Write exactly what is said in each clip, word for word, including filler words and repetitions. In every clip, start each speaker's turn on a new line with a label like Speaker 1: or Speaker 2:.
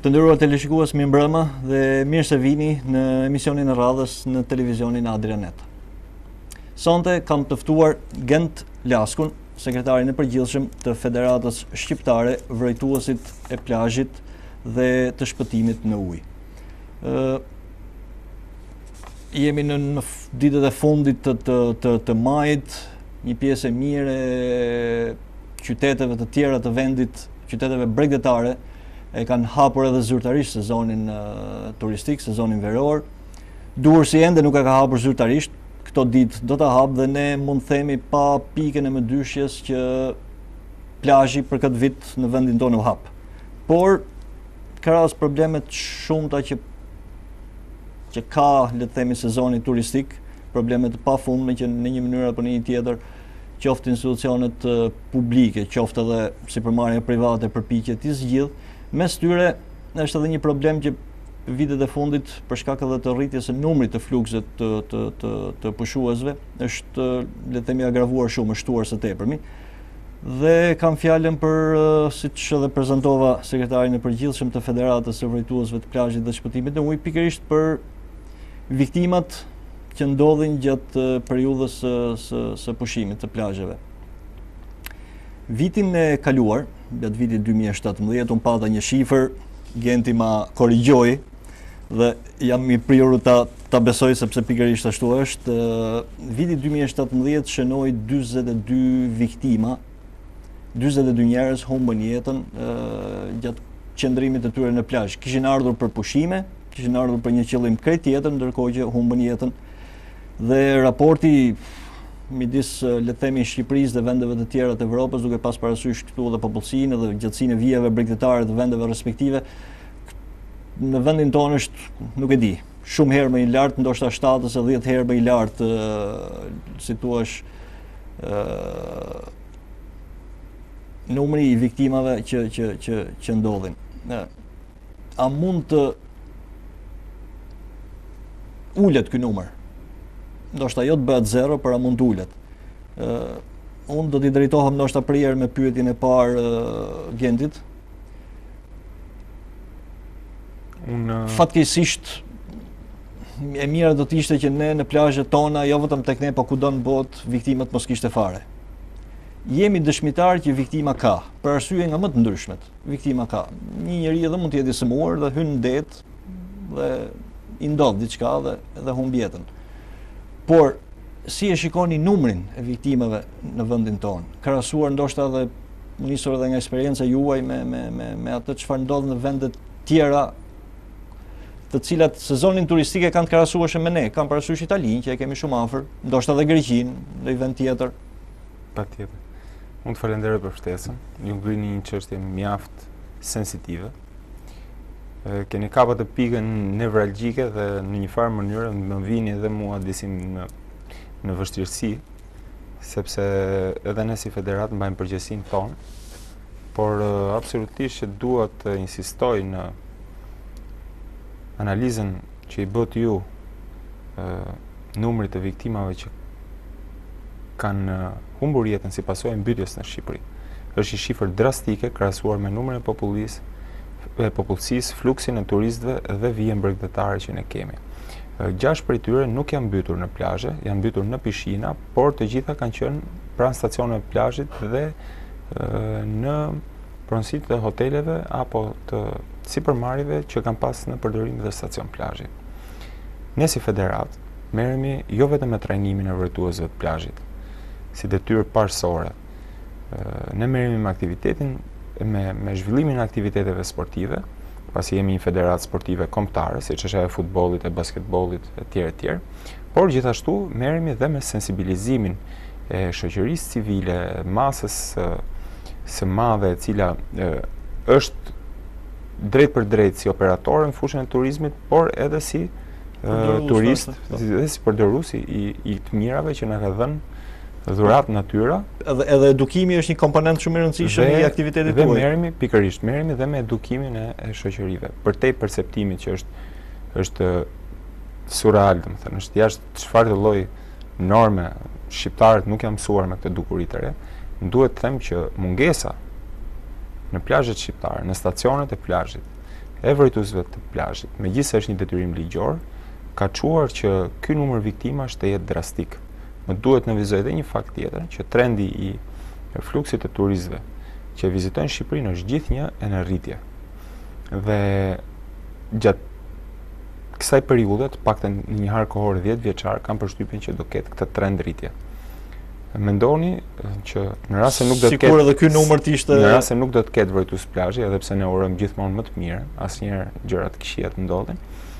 Speaker 1: Të nderuar teleshikues, mirë mbrëma dhe mirë se vini në emisionin e radhës në televizionin Adrianet. Sonte kam të ftuar Gent Laskun, sekretarin e përgjithshëm të Federatës Shqiptare, vrojtuesit e plazhit dhe të shpëtimit në ujë. Ë jemi në, në ditët e fundit të, të, të, të majit, një pjesë e mirë e qyteteve të tjera të vendit, qyteteve bregdetare, e kanë hapur edhe zyrtarisht sezonin uh, turistik, sezonin veror. Durrësi ende nuk e ka hapur zyrtarisht, këto ditë do ta hap dhe ne mund të themi pa pikën e mëdyshjes që plazhi për këtë vit në vendin tonë u hap. Por ka ras problemet shumëta që që ka, le të themi, sezoni turistik, probleme të pafundme që në një mënyrë apo në një tjetër qoftë institucionet uh, publike, qoftë edhe sipërmarrja private përpiqet të zgjidh. Mes tyre është edhe një problem që vitet e fundit për shkak edhe të rritjes së numrit të flukset të të të, të pushuesve është, le të themi, agravuar shumë, është shtuar së tepërmi. Dhe kam fjalën për, siç edhe prezantova, sekretarin e përgjithshëm të Federatës së Vrojtuesve të Plazhit dhe Shpëtimit në Ujë, pikërisht për viktimat që ndodhin gjatë periudhës së, së, së pushimit të plazheve. Vitin e kaluar, gjatë vitit dy mijë e shtatëmbëdhjetë, unë pata një shifër, Genti ma korrigjoi dhe jam i prirur ta, ta besoj sepse pikërisht ashtu është. Viti dy mijë e shtatëmbëdhjetë shënoi dyzet e dy viktima, dyzet e dy njerëz humbën jetën gjatë qëndrimit të tyre në plazh. Kishin ardhur për pushime, kishin ardhur për një qëllim krejt tjetër, ndërkohë që humbën jetën. Dhe raporti midis, le të themi, Shqipërisë dhe vendeve të tjera të Evropës, duke pas parasysh këtu edhe popullsinë dhe gjatësinë e vijave bregdetare të vendeve respektive, në vendin tonë është, nuk e di, shumë herë më i lartë, ndoshta shtatë ose dhjetë herë më i lartë, si thua, numri i viktimave që që që që ndodhin. A mund të ulet ky numër? Ndoshta jo të bëhet zero, por a mund të ulet. Uh, unë do t'i drejtohem ndoshta prerë me pyetjen e parë uh, Gentit.
Speaker 2: Unë
Speaker 1: fatkeqësisht e mira do të ishte që ne në plazhet tona, jo vetëm tek ne, por kudo në botë, viktimat mos kishte fare. Jemi dëshmitar që viktima ka, për arsye nga më të ndryshmet. Viktima ka. Një njeri edhe mund të jetë i sëmuar dhe hyn në det dhe i ndodh diçka dhe dhe humb jetën. Por si e shikoni numrin e viktimave në vendin tonë, krahasuar ndoshta edhe nisur edhe nga eksperjenca juaj me me me me atë çfarë ndodh në vende tjera, të cilat sezonin turistik e kanë të krahasueshëm me ne, kanë parasysh Italinë që e kemi shumë afër, ndoshta edhe Greqinë, në një vend tjetër.
Speaker 2: Patjetër. Unë të falenderoj për ftesën. Ju ngrini një çështje mjaft sensitive. Keni kapat të pikën nevralgjike dhe në një farë mënyrë më vini edhe mua disim në, në vështirësi, sepse edhe ne si federat mbajmë përgjegjësinë tonë, por uh, absolutisht që dua të insistoj në analizën që i bët ju uh, numrit të viktimave që kanë uh, humbur jetën si pasojë e mbytjes në Shqipëri. Është një shifër drastike krahasuar me numrin e popullisë e popullsisë, fluksin e turistëve dhe vijën bregdetare që ne kemi. Gjashtë prej tyre nuk janë mbytur në plazhe, janë mbytur në pishina, por të gjitha kanë qenë pranë stacioneve plazhit dhe e, në pronësitë të hoteleve apo të sipërmarrjeve që kanë pas në përdorim dhe stacion plazhi. Ne si federat merremi jo vetëm me trajnimin e vrojtuesve të plazhit, si detyrë parësore. Ne merremi me aktivitetin me, me zhvillimin e aktiviteteve sportive, pasi jemi një federatë sportive kombëtare, siç është ajo e futbollit, e basketbollit e tjerë e tjerë, por gjithashtu merremi dhe me sensibilizimin e shoqërisë civile, masës së, së madhe e cila e, është drejt për drejt si operatore në fushën e turizmit, por edhe si e, turist, dhe si përdorues i, i të mirave që na ka dhënë dhurat natyra.
Speaker 1: Edhe, edhe edukimi është një komponent shumë i rëndësishëm i aktivitetit tuaj.
Speaker 2: Dhe merremi pikërisht, merremi dhe me edukimin e, e shoqërive, përtej perceptimit që është është surreal, domethënë, është jashtë çfarë lloj norme shqiptarët nuk janë mësuar me këtë dukuri të re. Duhet të them që mungesa në plazhet shqiptare, në stacionet e plazhit, e vërtetësve të plazhit, megjithëse është një detyrim ligjor, ka çuar që ky numër viktimash të jetë drastik. Më duhet në vizoj edhe një fakt tjetër, që trendi i fluksit të turistëve që vizitojnë Shqipërinë është gjithnjë e në rritje. Dhe gjatë kësaj periudhe, të paktën në një harë kohore dhjetë vjeçar, kam përshtypjen që do ketë këtë trend rritje. Mendoni që në rast se nuk do të ketë,
Speaker 1: sikur edhe ky numër të ishte,
Speaker 2: në rast se nuk do të ketë vërtetës plazhi, edhe pse ne urojmë gjithmonë më të mirë, asnjëherë gjërat të këqija të ndodhin,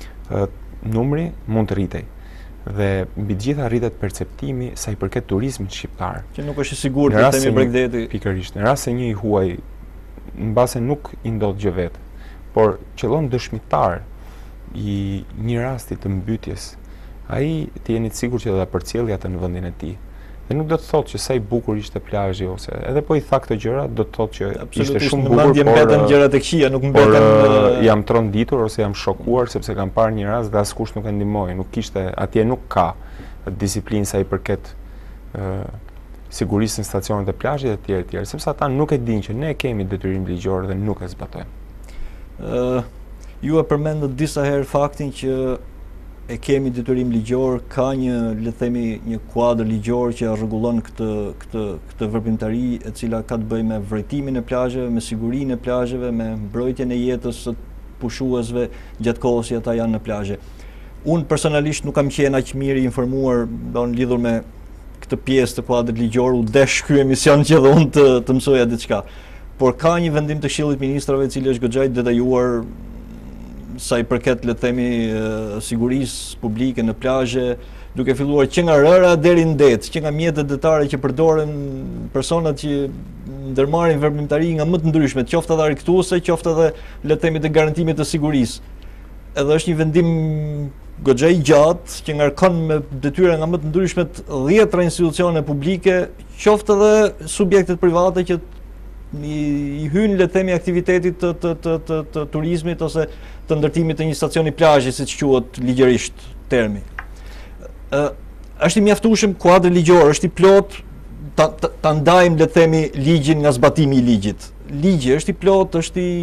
Speaker 2: numri mund të rritej. Dhe mbi të gjitha rritet perceptimi sa i përket turizmit shqiptar.
Speaker 1: Që nuk është i sigurt të themi Bregdeti.
Speaker 2: Pikërisht, në rast se një i huaj mbase nuk i ndodh gjë vetë, por qëllon dëshmitar i një rasti të mbytjes, ai të jeni të sigurt që do ta përcjellë atë në vendin e tij. Dhe nuk do të thotë që sa i bukur ishte plazhi, ose edhe po i tha këto gjëra, do të thotë që ishte shumë bukur,
Speaker 1: por mbeten gjërat e këqija, nuk mbeten
Speaker 2: por jam tronditur ose jam shokuar sepse kam parë një rast dhe askush nuk e ndihmoi, nuk kishte, atje nuk ka disiplinë sa i përket ë sigurisë në stacionet e plazhit e tjerë tjerë, sepse ata nuk e dinë që ne kemi detyrim ligjor dhe nuk e zbatojmë.
Speaker 1: ë Ju e përmendët disa herë faktin që e kemi detyrim ligjor, ka një, le të themi, një kuadër ligjor që rregullon këtë këtë këtë veprimtari e cila ka të bëjë me vëretimin e plazheve, me sigurinë e plazheve, me mbrojtjen e jetës së pushuesve gjatë kohës që ata janë në plazhe. Unë personalisht nuk kam qenë aq mirë i informuar don lidhur me këtë pjesë të kuadrit ligjor, u desh ky emision që edhe unë të, të mësoja diçka. Por ka një vendim të Këshillit të Ministrave i cili është goxha i detajuar sa i përket, le të themi, sigurisë publike në plazhe, duke filluar që nga rëra deri në det, që nga mjetet detare që përdoren personat që ndërmarrin veprimtari nga më të ndryshmet, qoftë edhe argëtuese, qoftë edhe, le të themi, të garantimit të sigurisë. Edhe është një vendim goxha i gjatë që ngarkon me detyra nga më të ndryshmet dhjetra institucione publike, qoftë edhe subjektet private që i, i hynë, le të themi, aktivitetit të, të, të, të, të turizmit ose të ndërtimit të një stacioni plazhi, siç quhet ligjërisht termi. Ë është i mjaftueshëm kuadri ligjor, është i plot, ta, ta, ta ndajmë, le të themi, ligjin nga zbatimi i ligjit. Ligji është i plot, është i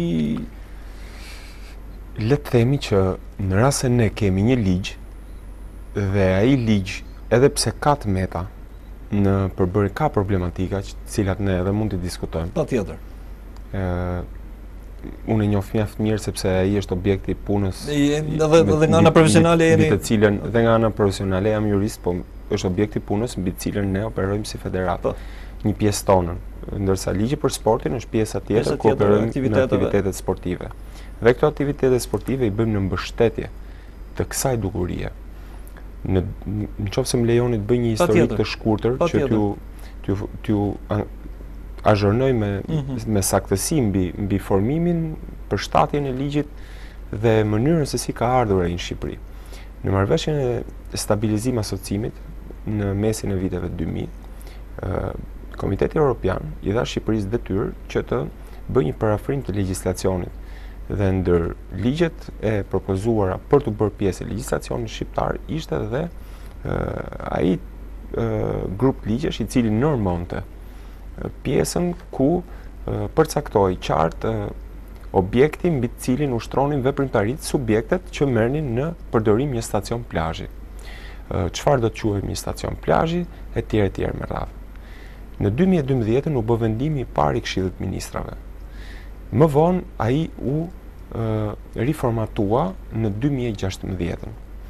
Speaker 2: Le të themi që në rast se ne kemi një ligj dhe ai ligj, edhe pse ka të meta në përbërje, ka problematika të cilat ne edhe mund të diskutojmë.
Speaker 1: Patjetër.
Speaker 2: Ë unë e njoh mjaft mirë sepse ai është objekti i punës.
Speaker 1: Edhe edhe nga ana profesionale jeni,
Speaker 2: mbi të cilën dhe nga ana profesionale jam jurist, po është objekti i punës mbi të cilën ne operojmë si federatë. Një pjesë tonën, ndërsa ligji për sportin është pjesa tjetër ku operojmë në aktivitetet sportive. Dhe këto aktivitete sportive i bëjmë në mbështetje të kësaj dukurie. Në nëse më lejoni të bëj një historik të shkurtër që t'ju t'ju t'ju azhërnoj me mm-hmm. me saktësi mbi mbi formimin, përshtatjen e ligjit dhe mënyrën se si ka ardhur ai në Shqipëri. Në marrëveshjen e stabilizim asocimit në mesin e viteve dy mijë, Komiteti Evropian i dha Shqipërisë detyrë që të bëjë një parafrim të legjislacionit dhe ndër ligjet e propozuara për të bërë pjesë e legjislacionit shqiptar ishte edhe uh, ai uh, grup ligjesh i cili normonte uh, pjesën ku uh, përcaktoi qartë uh, objektin mbi të cilin ushtronin veprimtaritë subjektet që merrnin në përdorim një stacion plazhi. Uh, çfarë do të quhet një stacion plazhi etj etj me radhë. Në dy mijë e dymbëdhjetë u bë vendimi i parë i Këshillit të Ministrave. Më vonë ai u uh, riformatua në dy mijë e gjashtëmbëdhjetë.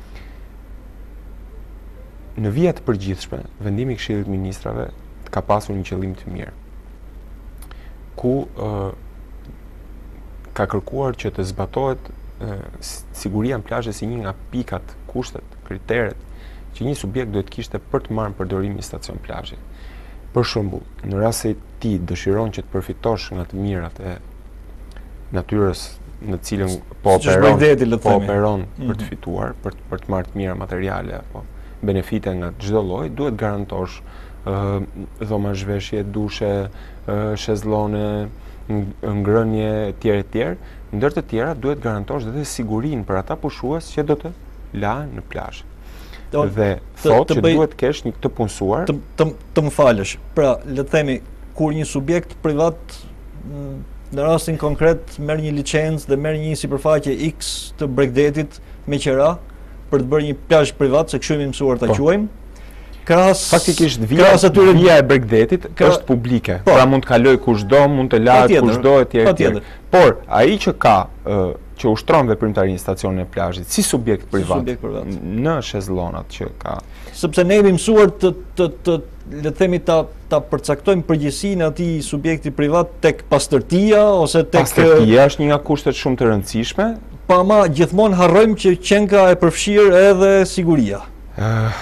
Speaker 2: Në vija të përgjithshme, vendimi i Këshillit të Ministrave ka pasur një qëllim të mirë, ku uh, ka kërkuar që të zbatohet uh, siguria në plazhe si një nga pikat, kushtet, kriteret që një subjekt duhet kishte për të marrë në përdorim një stacion plazhi. Për shembull, në rast se ti dëshiron që të përfitosh nga të mirat e natyrës në cilën po operon, po operon mm-hmm. për të fituar, për të, për të marrë të mira materiale apo benefite nga çdo lloj, duhet garantosh uh, dhoma zhveshje, dushe, uh, shezllone, ngrënie etj etj, ndër të tjera duhet garantosh edhe sigurinë për ata pushues që do të lahen në plazh. Dhe thotë që bëj, duhet kesh një të punësuar.
Speaker 1: Të, të, të më falësh, pra, le të themi, kur një subjekt privat në rastin konkret merr një licencë dhe merr një sipërfaqe X të Bregdetit me qira për të bërë një plazh privat, se kështu jemi mësuar ta quajmë. Krahas
Speaker 2: faktikisht vija, vija e Bregdetit Kra... është publike. Po. Pra mund të kaloj kushdo, mund të lahet kushdo etj etj. Por ai që ka uh, që ushtron veprimtarinë stacionin e plazhit si subjekt privat,
Speaker 1: si subjekt privat.
Speaker 2: Në shezllonat që ka.
Speaker 1: Sepse ne jemi mësuar të të të le të themi ta ta përcaktojmë përgjegjësinë e atij subjekti privat tek pastërtia ose tek
Speaker 2: pastërtia është një nga kushtet shumë të rëndësishme.
Speaker 1: Pa ma gjithmonë harrojmë që qenka e përfshirë edhe siguria.
Speaker 2: Uh,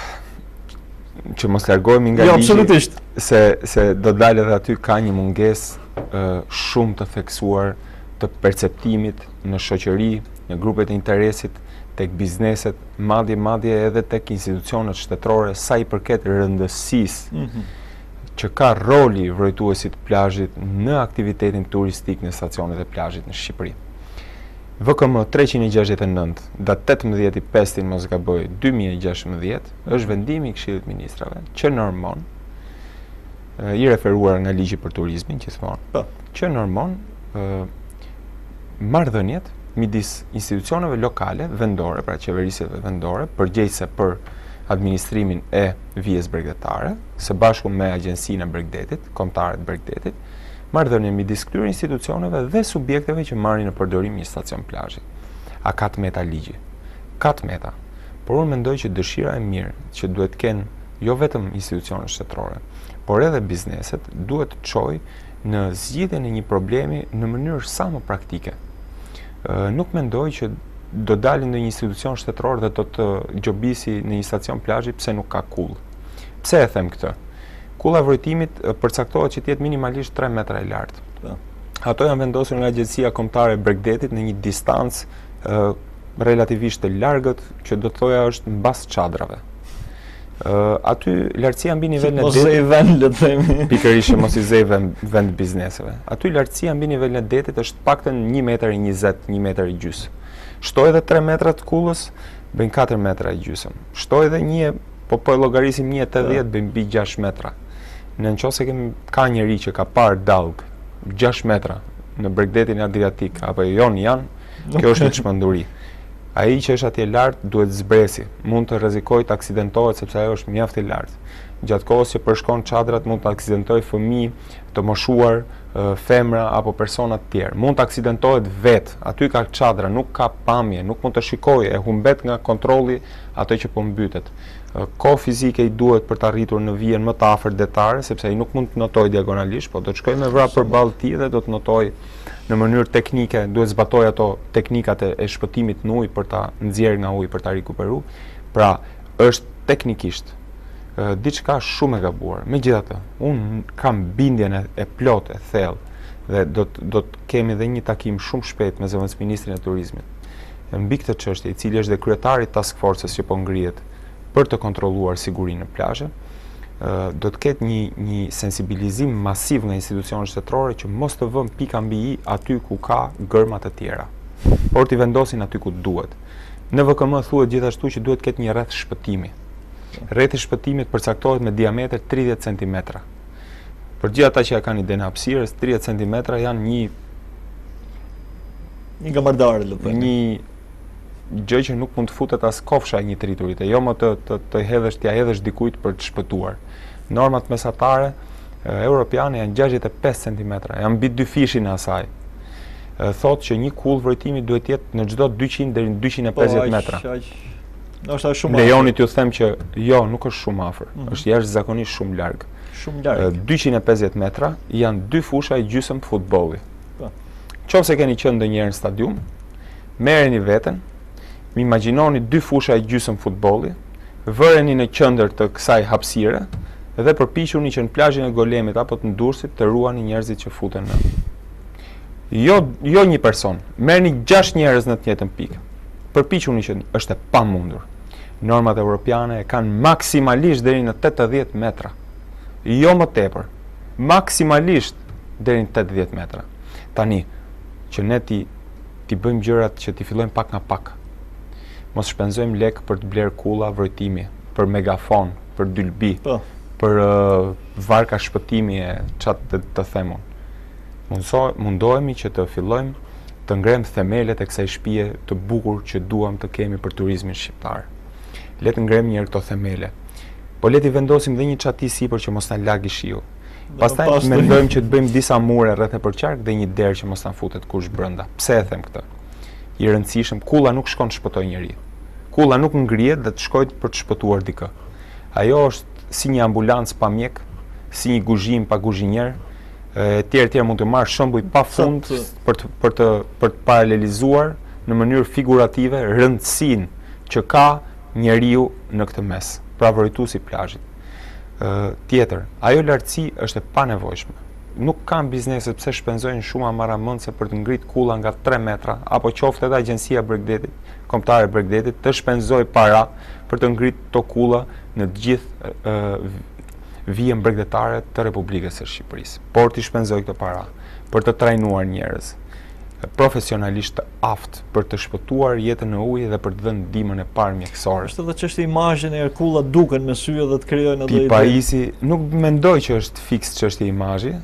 Speaker 2: që mos largohemi nga
Speaker 1: jo,
Speaker 2: ligji,
Speaker 1: absolutisht.
Speaker 2: se se do dalë edhe aty ka një mungesë uh, shumë të theksuar të perceptimit në shoqëri, në grupet e interesit, tek bizneset, madje madje edhe tek institucionet shtetërore sa i përket rëndësisë mm-hmm. që ka roli vrojtuesit plazhit në aktivitetin turistik në stacionet e plazhit në Shqipëri. V K M treqind e gjashtëdhjetë e nëntë, datë tetëmbëdhjetë i pestit mos gaboj dy mijë e gjashtëmbëdhjetë, është vendimi i Këshillit Ministrave që normon i referuar nga ligji për turizmin gjithmonë, që normon marrëdhëniet midis institucioneve lokale, vendore, pra qeverisjeve vendore, përgjegjëse për administrimin e vijës bregdetare, së bashku me Agjencinë e Bregdetit, Kombëtare të Bregdetit, marrëdhënie midis këtyre institucioneve dhe subjekteve që marrin në përdorim një stacion plazhi. A ka të meta ligji? Ka të meta. Por unë mendoj që dëshira e mirë që duhet kenë jo vetëm institucionet shtetërore, por edhe bizneset duhet të çojë në zgjidhjen e një problemi në mënyrë sa më praktike. Uh, nuk mendoj që do dalin në një institucion shtetëror dhe do të gjobisi në një stacion plazhi pse nuk ka kull. Pse e them këtë? Kulla e vrojtimit përcaktohet që të jetë minimalisht tre metra e lartë. Ja. Ato janë vendosur nga Agjencia Kombëtare e Bregdetit në një distancë uh, relativisht të largët, që do të thoja është mbas çadrave. Uh, aty lartësia mbi nivelin e detit.
Speaker 1: Mos e vend, le të themi.
Speaker 2: Pikërisht mos i zej vend, vend bizneseve. Aty lartësia mbi nivelin e detit është paktën një metër e njëzet, një metër i gjys. Shtoj edhe tre metra të kullës, bëjnë katër metra i gjysëm. Shtoj edhe një, po po e llogarisim një e tetëdhjetë, bëjnë mbi gjashtë metra. Në nëse kemi ka njëri që ka parë dalg gjashtë metra në Bregdetin Adriatik apo jo janë, kjo është një çmenduri. Ai që është atje lart duhet zbresi, mund të rrezikojë të aksidentohet sepse ajo është mjaft e lartë. Gjatë kohës që përshkon çadrat mund të aksidentojë fëmijë të moshuar, femra apo persona të tjerë. Mund të aksidentohet vetë, aty ka çadra, nuk ka pamje, nuk mund të shikojë, e humbet nga kontrolli ato që po mbytet. Kohë fizike i duhet për të arritur në vijën më të afërt detare, sepse ai nuk mund të notojë diagonalisht, po do të shkojë me vrap përballë tij dhe do të notojë në mënyrë teknike, duhet zbatojë ato teknikat e shpëtimit në ujë për ta nxjerrë nga uji për ta rikuperuar. Pra, është teknikisht uh, diçka shumë e gabuar. Megjithatë, unë kam bindjen e, e plotë, e thellë dhe do të do të kemi edhe një takim shumë shpejt me zëvendësministrin e turizmit mbi këtë çështje, i cili është dhe kryetari i task forces që po ngrihet për të kontrolluar sigurinë në plazhe. Do të ketë një, një sensibilizim masiv nga institucionet shtetërore që mos të vëmë pika mbi i aty ku ka gërma të tjera, por t'i vendosin aty ku duhet. Në V K M thuhet gjithashtu që duhet ketë një rreth shpëtimi. Rrethi i shpëtimit përcaktohet me diametër tridhjetë centimetra. Për gjithë ata që ja kanë idenë hapësirës, tridhjetë centimetra janë një
Speaker 1: një gamardare, le të themi.
Speaker 2: Një gjë që nuk mund të futet as kofsha e një triturit, e jo më të të, të hedhësh, t'ja hedhësh dikujt për të shpëtuar. Normat mesatare e, europiane janë gjashtëdhjetë e pesë centimetra, janë mbi dy fishin e asaj. E, thotë që një kull vrojtimi duhet jetë në çdo dyqind deri në dyqind e pesëdhjetë metra.
Speaker 1: Po, aq, aq. Është shumë.
Speaker 2: Lejoni t'ju them që jo, nuk është shumë afër,
Speaker 1: mm -hmm.
Speaker 2: është jashtëzakonisht shumë larg.
Speaker 1: Shumë larg.
Speaker 2: dyqind e pesëdhjetë metra janë dy fusha e gjysmë futbolli. Po. Qofse keni qenë ndonjëherë në stadium, merreni veten, më imagjinoni dy fusha e gjysmë futbolli, vëreni në qendër të kësaj hapësire dhe përpiquni që në plazhin e Golemit apo të Ndursit të ruani njerëzit që futen në. Jo, jo një person, merrni gjashtë njerëz në të njëjtën pikë. Përpiquni që është e pamundur. Normat europiane e kanë maksimalisht deri në tetëdhjetë metra. Jo më tepër. Maksimalisht deri në tetëdhjetë metra. Tani që ne ti ti bëjmë gjërat që ti fillojmë pak nga pak. Mos shpenzojmë lek për të bler kulla vrojtimi, për megafon, për dylbi,
Speaker 1: po.
Speaker 2: për uh, varka shpëtimi e çat të, të themun. Mundso, mundohemi që të fillojmë të ngrem themelet e kësaj shtëpie të bukur që duam të kemi për turizmin shqiptar. Le të ngrem njëherë këto themele. Po le të vendosim dhe një çati sipër që mos na lagë shiu. Pastaj mendojmë që të bëjmë disa mure rreth e përqark dhe një derë që mos na futet kush brenda. Pse e them këtë? I rëndësishëm, kulla nuk shkon të shpëtojë njeriu. Kulla nuk ngrihet dhe të shkojë për të shpëtuar dikë. Ajo është si një ambulancë pa mjek, si një guzhim pa guzhinier, e tjerë tjerë mund të marrë shembuj pa fund për të për të për të paralelizuar në mënyrë figurative rëndësinë që ka njeriu në këtë mes, pra vërtetuesi i plazhit. Ë tjetër, ajo lartësi është e panevojshme. Nuk kanë biznese pse shpenzojnë shumë amaramëndse për të ngritë kulla nga tre metra, apo qoftë edhe agjencia Bregdetit, kombëtare e Bregdetit, të shpenzojë para për të ngritë to kulla në të gjithë ë vijën bregdetare të Republikës së Shqipërisë. Por të shpenzojë këto para për të trajnuar njerëz profesionalisht të aftë për të shpëtuar jetën në ujë dhe për të dhënë ndihmën e parë mjekësore.
Speaker 1: Është edhe çështja e imazhit e kulla duken me sy dhe të krijojnë edhe
Speaker 2: ide. Paisi nuk mendoj që është fiks çështja e imazhit,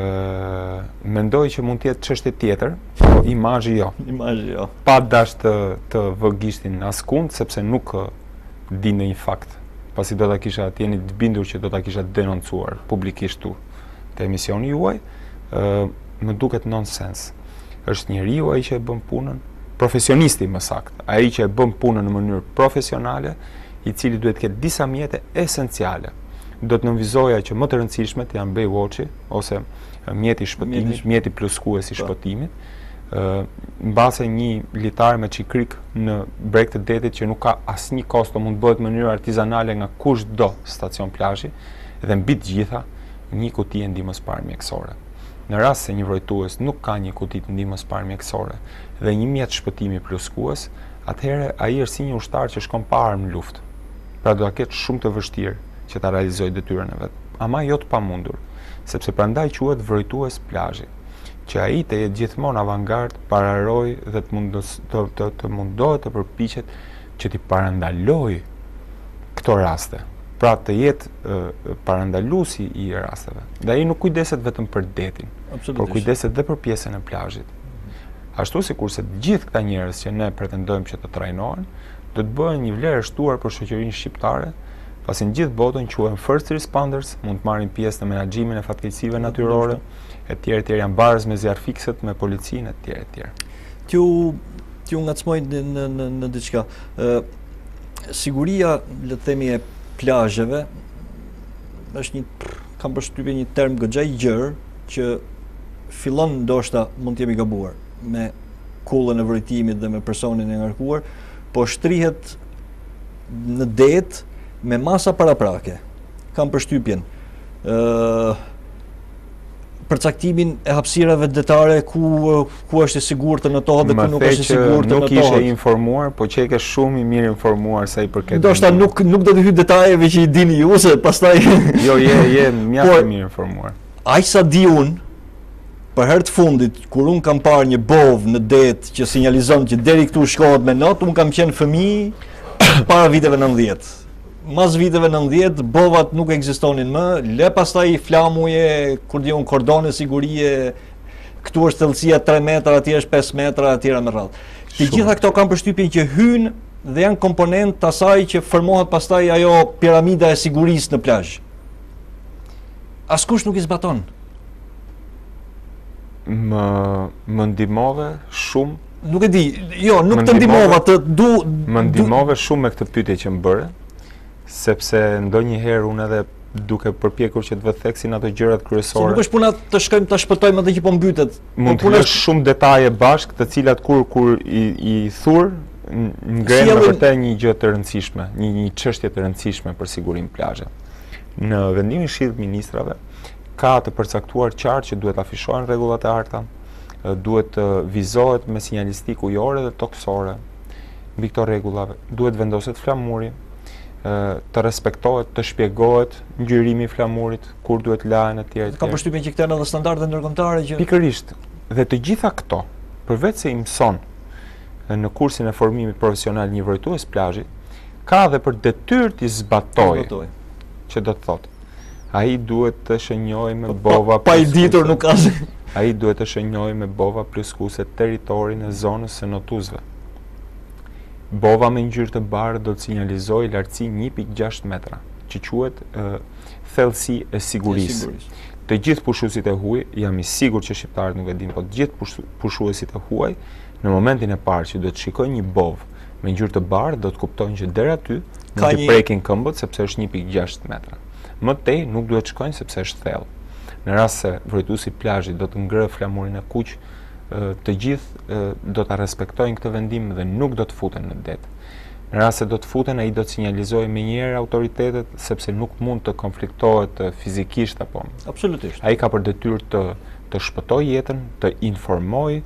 Speaker 2: ë mendoj që mund të jetë çështje tjetër, imazhi jo.
Speaker 1: Imazhi jo.
Speaker 2: Pa dash të të vë gishtin askund sepse nuk di ndonjë fakt. Pasi do ta kisha të jeni të bindur që do ta kisha denoncuar publikisht tu te emisioni juaj, ë më duket nonsens. Është njeriu ai që e bën punën, profesionisti më saktë, ai që e bën punën në mënyrë profesionale, i cili duhet të ketë disa mjete esenciale. Do të nënvizoja që më të rëndësishmet janë Baywatchi ose mjeti i shpëtimit, mjeti pluskues i shpëtimit, ë mbase një litar me çikrik në breg të detit që nuk ka asnjë kosto, mund të bëhet në mënyrë artizanale nga kushdo stacion plazhi dhe mbi të gjitha një kuti e ndihmës parë mjekësore. Në rast se një vrojtues nuk ka një kuti të ndihmës parë mjekësore dhe një mjet shpëtimi pluskues, atëherë ai është si një ushtar që shkon pa armë në luftë. Pra do ta ketë shumë të vështirë që ta realizojë detyrën e vet, ama jo të pamundur, sepse prandaj quhet vrojtues plazhi, që ai të jetë gjithmonë avangard, pararoj dhe të mundos të të, të mundohet të përpiqet që t'i parandalojë këto raste. Pra të jetë uh, parandaluesi i rasteve. Dhe ai nuk kujdeset vetëm për detin, por kujdeset dhe për pjesën e plazhit. Ashtu sikurse të gjithë këta njerëz që ne pretendojmë që të trajnohen, do të bëhen një vlerë e shtuar për shoqërinë shqiptare, pasi në gjithë botën quhen first responders, mund të marrin pjesë në menaxhimin e fatkeqësive natyrore, etj etj, janë barës me zjarfikset, me policinë etj etj.
Speaker 1: T'ju t'ju ngacmoj në në në, në diçka. Ë siguria, le të themi, e plazheve është një, kam përshtypje, një term goxha i gjerë që fillon ndoshta mund të jemi gabuar me kullën e vërejtimit dhe me personin e ngarkuar, po shtrihet në det me masa paraprake. Kam përshtypjen ë përcaktimin e hapësirave detare ku ku është e sigurt të notohet dhe ku nuk është e sigurt të notohet.
Speaker 2: Nuk ishe informuar, po që e ke shumë i mirë informuar sa i përket.
Speaker 1: Ndoshta nuk nuk do të hyj detajeve që i dini ju, se pastaj
Speaker 2: jo, je je mjaft i mirë informuar.
Speaker 1: Aq sa di unë, për herë të fundit kur un kam parë një bov në det që sinjalizon që deri këtu shkohet me not, un kam qenë fëmijë para viteve nëntëdhjetë. Mas viteve nëntëdhjetë, bovat nuk ekzistonin më, le pastaj flamuje, kur diun kordone sigurie, këtu është thellësia tre metra, atje është pesë metra, etj me radhë. Të gjitha këto kanë përshtypjen që hyjnë dhe janë komponent të asaj që formohet pastaj ajo piramida e sigurisë në plazh. Askush nuk i zbaton.
Speaker 2: Më më ndihmove shumë.
Speaker 1: Nuk e di, jo, nuk të ndihmova, të du
Speaker 2: më ndihmove shumë me këtë pyetje që më bëre, sepse ndonjëherë unë edhe duke përpjekur që të vë theksin ato gjërat kryesore.
Speaker 1: Se nuk është puna të shkojmë ta shpëtojmë atë që po mbytet.
Speaker 2: Mund të kesh shumë detaje bashkë, të cilat kur kur i, i thur ngren me vërtet një gjë të rëndësishme, një një çështje të rëndësishme për sigurinë plazhe. Në vendimin e Këshillit Ministrave ka të përcaktuar qartë që duhet afishohen rregullat e arta, duhet të vizohet me sinjalistikë ujore dhe toksore. Mbi këto rregullave duhet vendoset flamuri, të respektohet, të shpjegohet ngjyrimi i flamurit, kur duhet lahen etj etj.
Speaker 1: Ka përshtypjen që këto janë edhe standarde ndërkombëtare që
Speaker 2: pikërisht. Dhe të gjitha këto, përveç se i mëson në kursin e formimit profesional një vrojtues plazhi, ka edhe për detyrë të zbatojë. Që do të thotë, ai duhet të shënjojë me bova
Speaker 1: pa i ditur nuk ka.
Speaker 2: ai duhet të shënjojë me bova pluskuese territorin e zonës së notuzve. Bova me ngjyrë të bardhë do të sinjalizojë lartësi një pikë gjashtë metra, që quhet uh, thellësi e sigurisë. Të gjithë pushuesit e huaj, jam i sigurt që shqiptarët nuk e dinë, po të gjithë pushu, pushuesit e huaj, në momentin e parë që do të shikojnë një bovë me ngjyrë të bardhë, do të kuptojnë që deri aty mund të një... prekin këmbët sepse është një pikë gjashtë metra. Më tej nuk duhet shkojnë sepse është thellë. Në rast se vrojtuesi i plazhit do të ngrë flamurin e kuq, të gjithë do ta respektojnë këtë vendim dhe nuk do të futen në det. Në rast se do të futen, ai do të sinjalizojë menjëherë autoritetet sepse nuk mund të konfliktohet fizikisht apo.
Speaker 1: Absolutisht.
Speaker 2: Ai ka për detyrë të të shpëtojë jetën, të informojë,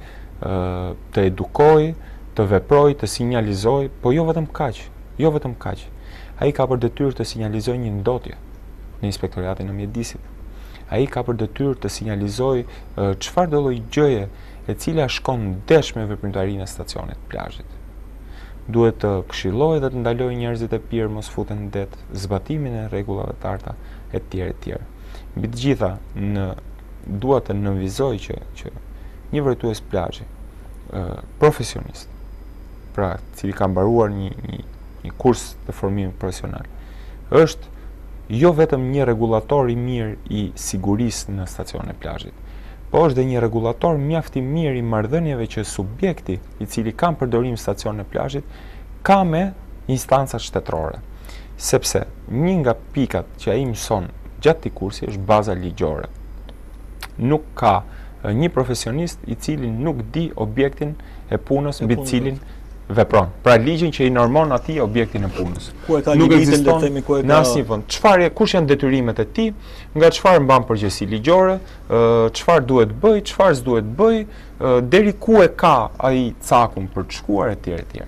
Speaker 2: të edukojë, të veprojë, të sinjalizojë, po jo vetëm kaq, jo vetëm kaq. Ai ka për detyrë të sinjalizojë një ndotje në inspektoratin e mjedisit. Ai ka për detyrë të sinjalizojë çfarë do lloj gjëje e cila shkon ndesh me veprimtarinë e stacionit plazhit. Duhet të këshillojë dhe të ndalojë njerëzit e pirë mos futen në det, zbatimin e rregullave të arta e tjerë e tjerë. Mbi të gjitha, në dua të nënvizoj që që një vrojtues plazhi, profesionist, pra cili ka mbaruar një një, një kurs të formimit profesional, është jo vetëm një rregullator i mirë i sigurisë në stacionin e plazhit, po është dhe një rregullator mjaft i mirë i marrëdhënieve që subjekti i cili ka përdorim stacionin e plazhit ka me instancat shtetërore. Sepse një nga pikat që ai mëson gjatë këtij kursi është baza ligjore. Nuk ka një profesionist i cili nuk di objektin e punës mbi të cilin vepron. Pra ligjin që i normon atij objektin e punës.
Speaker 1: Ku e ka limitin, le të themi, ku e ka
Speaker 2: në asnjë vend. Çfarë, kush janë detyrimet e tij, nga çfarë mban përgjegjësi ligjore, çfarë duhet bëj, çfarë s'duhet bëj, deri ku e ka ai cakun për të shkuar etj etj.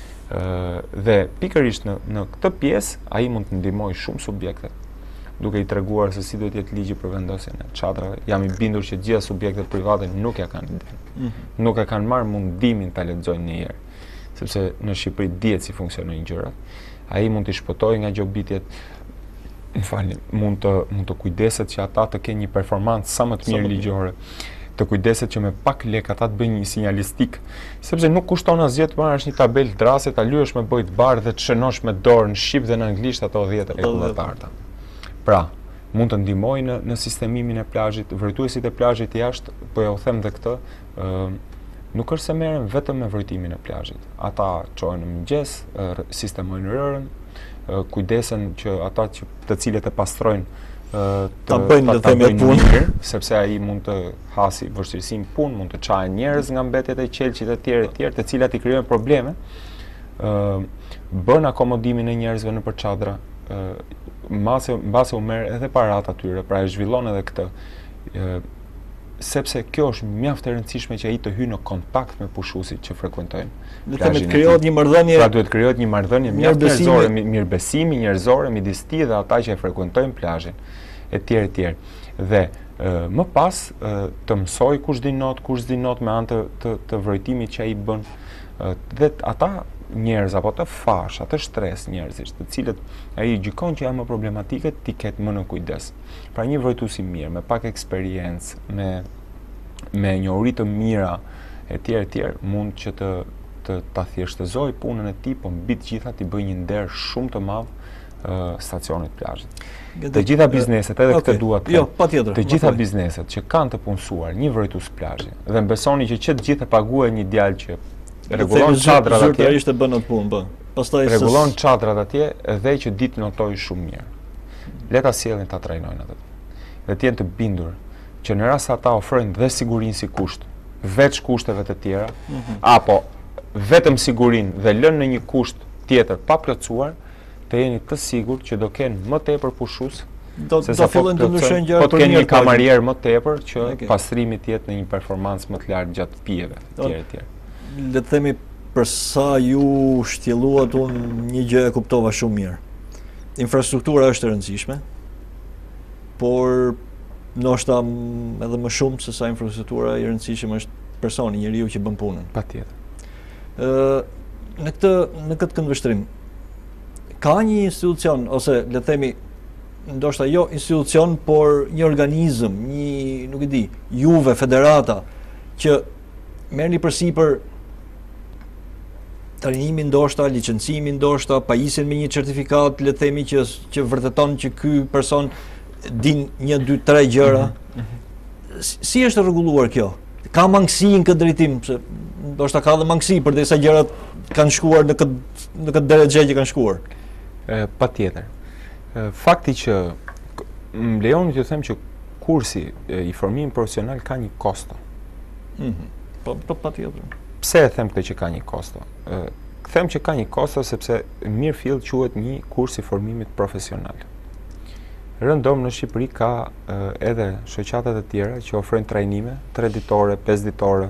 Speaker 2: Dhe pikërisht në në këtë pjesë ai mund të ndihmojë shumë subjekte, duke i treguar se si duhet jetë ligji për vendosjen e çadrave. Jam i bindur që gjithë subjektet private nuk ja kanë idenë. Mm -hmm. Nuk e kanë marrë mundimin ta lexojnë një herë, sepse në Shqipëri dihet si funksionojnë gjërat. Ai mund të shpëtojë nga gjobitjet, më falni, mund të mund të kujdeset që ata të kenë një performancë sa më të mirë ligjore, të kujdeset që me pak lek ata të bëjnë një sinjalistik, sepse nuk kushton asgjë të marrësh një tabelë drase, ta lyesh me bojë të bardhë dhe të shënosh me dorë në shqip dhe në anglisht ato dhjetë rregulla të arta. Pra, mund të ndihmojë në, në sistemimin e plazhit, vrojtuesit e plazhit jashtë, po ja u them edhe këtë, ë nuk është se merren vetëm me vrojtimin e plazhit. Ata çojnë në mëngjes, sistemojnë rërën, kujdesen që ata që të cilët e pastrojnë
Speaker 1: ta bëjnë të themi punë,
Speaker 2: sepse ai mund të hasi vështirësi në punë, mund të çajë njerëz nga mbetjet e qelçit e tjerë e tjerë, të cilat i krijojnë probleme, bën akomodimin e njerëzve nëpër çadra, mbase mbase u merr edhe parat atyre, pra e zhvillon edhe këtë. Sepse kjo është mjaft e rëndësishme që ai të hyjë në kontakt me pushuesit që frekuentojnë.
Speaker 1: Le të themi të krijohet një marrëdhënie.
Speaker 2: Pra duhet krijohet një marrëdhënie mjaft njerëzore, mirëbesimi njerëzore midis tij dhe ata që e frekuentojnë plazhin, etj etj. Dhe e, më pas e, të mësoj kush di not, kush di not me anë të, të, të vrojtimit që ai bën. E, dhe ata njerëz apo të fash, atë stres njerëzisht, të cilët ai gjykon që janë më problematike, ti ketë më në kujdes. Pra një vrojtues i mirë, me pak eksperiencë, me me njohuri të mira etj etj, mund që të të ta thjeshtëzoj punën e tij, po mbi të gjitha t'i bëjë një nder shumë të madh uh, stacionit plazhit. Të gjitha bizneset, edhe
Speaker 1: okay.
Speaker 2: këtë dua të
Speaker 1: jo, patjetër.
Speaker 2: Të gjitha bizneset që kanë të punësuar një vrojtues plazhi, dhe mbesoni që që të gjithë e paguajnë një djalë që rregullon çadrat atje,
Speaker 1: zyrtarisht e bën atë punë, po. Pastaj
Speaker 2: rregullon çadrat atje dhe që ditë notoj shumë mirë. Le ta sjellin ta trajnojnë atë. Dhe të jenë të bindur që në rast se ata ofrojnë dhe sigurinë si kusht, veç kushteve të tjera, mm -hmm. apo vetëm sigurinë dhe lënë në një kusht tjetër pa plotësuar, të jeni të sigurt që do kenë më tepër pushues,
Speaker 1: do do fillojnë të ndryshojnë gjërat.
Speaker 2: Po të kenë një kamarier më tepër që okay. pastrimi të jetë në një performancë më të lartë gjatë pijeve, etj etj.
Speaker 1: Le të themi, për sa ju shtjelluat, unë një gjë e kuptova shumë mirë. Infrastruktura është e rëndësishme, por ndoshta edhe më shumë se sa infrastruktura e rëndësishme është personi, njeriu që bën punën.
Speaker 2: Patjetër.
Speaker 1: Ë në këtë në këtë këndvështrim ka një institucion ose le të themi ndoshta jo institucion, por një organizëm, një, nuk e di, juve, federata, që merrni përsipër trajnimin ndoshta, licencimin ndoshta, pajisjen me një certifikat, le të themi që që vërteton që ky person din një, dy, tre gjëra. Mm-hmm. Si është rregulluar kjo? Ka mangësi në këtë drejtim, se ndoshta ka dhe mangësi përdesa gjërat kanë shkuar në këtë në këtë drejtë që kanë shkuar.
Speaker 2: E, patjetër. E, fakti që më lejoni të them që kursi e, i formimit profesional ka një kosto.
Speaker 1: Mhm. Po, po patjetër.
Speaker 2: Pse e them këtë që ka një kosto? E, them që ka një kosto sepse mirë fill quhet një kurs i formimit profesional. Rëndom në Shqipëri ka e, edhe shoqata të tjera që ofrojnë trajnime tre ditore, pesë ditore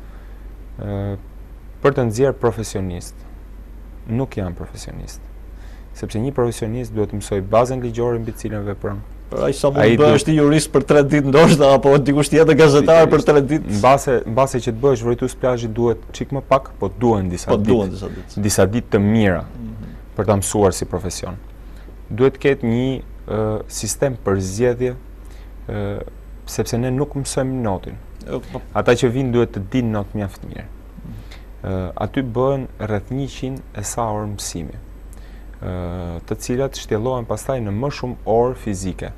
Speaker 2: e, për të nxjerrë profesionist. Nuk janë profesionist. Sepse një profesionist duhet të mësoj bazën ligjore mbi të cilën vepron.
Speaker 1: Por ai sa mund të bësh ti jurist për tre ditë ndoshta, apo dikush tjetër gazetar për tre ditë?
Speaker 2: Mbase mbase që të bëhesh vërtetues plazhi duhet çik më pak, po duhen disa
Speaker 1: po,
Speaker 2: ditë.
Speaker 1: Duhen disa ditë.
Speaker 2: Disa ditë të mira
Speaker 1: mm-hmm.
Speaker 2: për ta mësuar si profesion. Duhet të ketë një uh, sistem për zgjedhje, uh, sepse ne nuk mësojmë notin. Ata që vinë duhet të dinë not mjaft mirë. Uh, aty bëhen rreth njëqind e sa orë mësimi, uh, të cilat shtjellohen pastaj në më shumë orë fizike,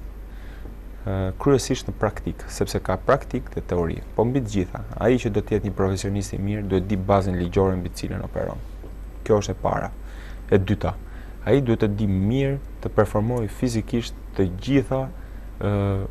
Speaker 2: uh, kryesisht në praktik, sepse ka praktik dhe teori. Po mbi të gjitha, ai që do të jetë një profesionist i mirë duhet di bazën ligjore mbi të cilën operon. Kjo është e para. E dyta, ai duhet të di mirë të performojë fizikisht të gjitha uh,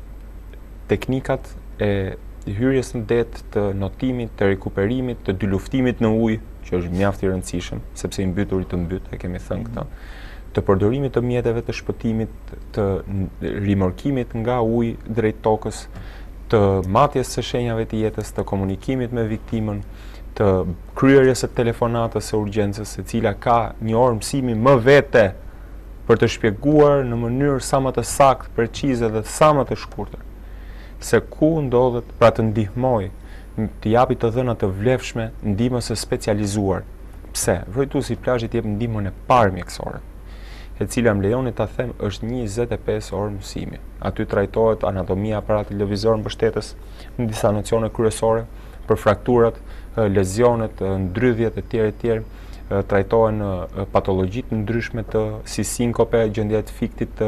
Speaker 2: teknikat e hyrjes në det, të notimit, të rikuperimit, të dy luftimit në ujë, që është mjaft i rëndësishëm, sepse i mbyturit të mbyt, e kemi thënë këtë, të përdorimit të mjeteve të shpëtimit, të rimorkimit nga ujë drejt tokës, të matjes së shenjave të jetës, të komunikimit me viktimën, të kryerjes së telefonatës së urgjencës, e cila ka një orë mësimi më vete për të shpjeguar në mënyrë sa më të saktë, precize dhe sa më të shkurtër se ku ndodhet, pra të ndihmoj, të japi të dhëna të vlefshme ndihmës së specializuar. Pse? Vërtetuesi i plazhit jep ndihmën e parë mjekësore, e cila më lejoni ta them është njëzet e pesë orë mësimi. Aty trajtohet anatomia aparatit lëvizor mbështetës në disa nocione kryesore, për frakturat, lezionet, ndrydhjet e tjerë e tjerë, trajtohen patologjitë të ndryshme të si sinkope, gjendja e fiktit,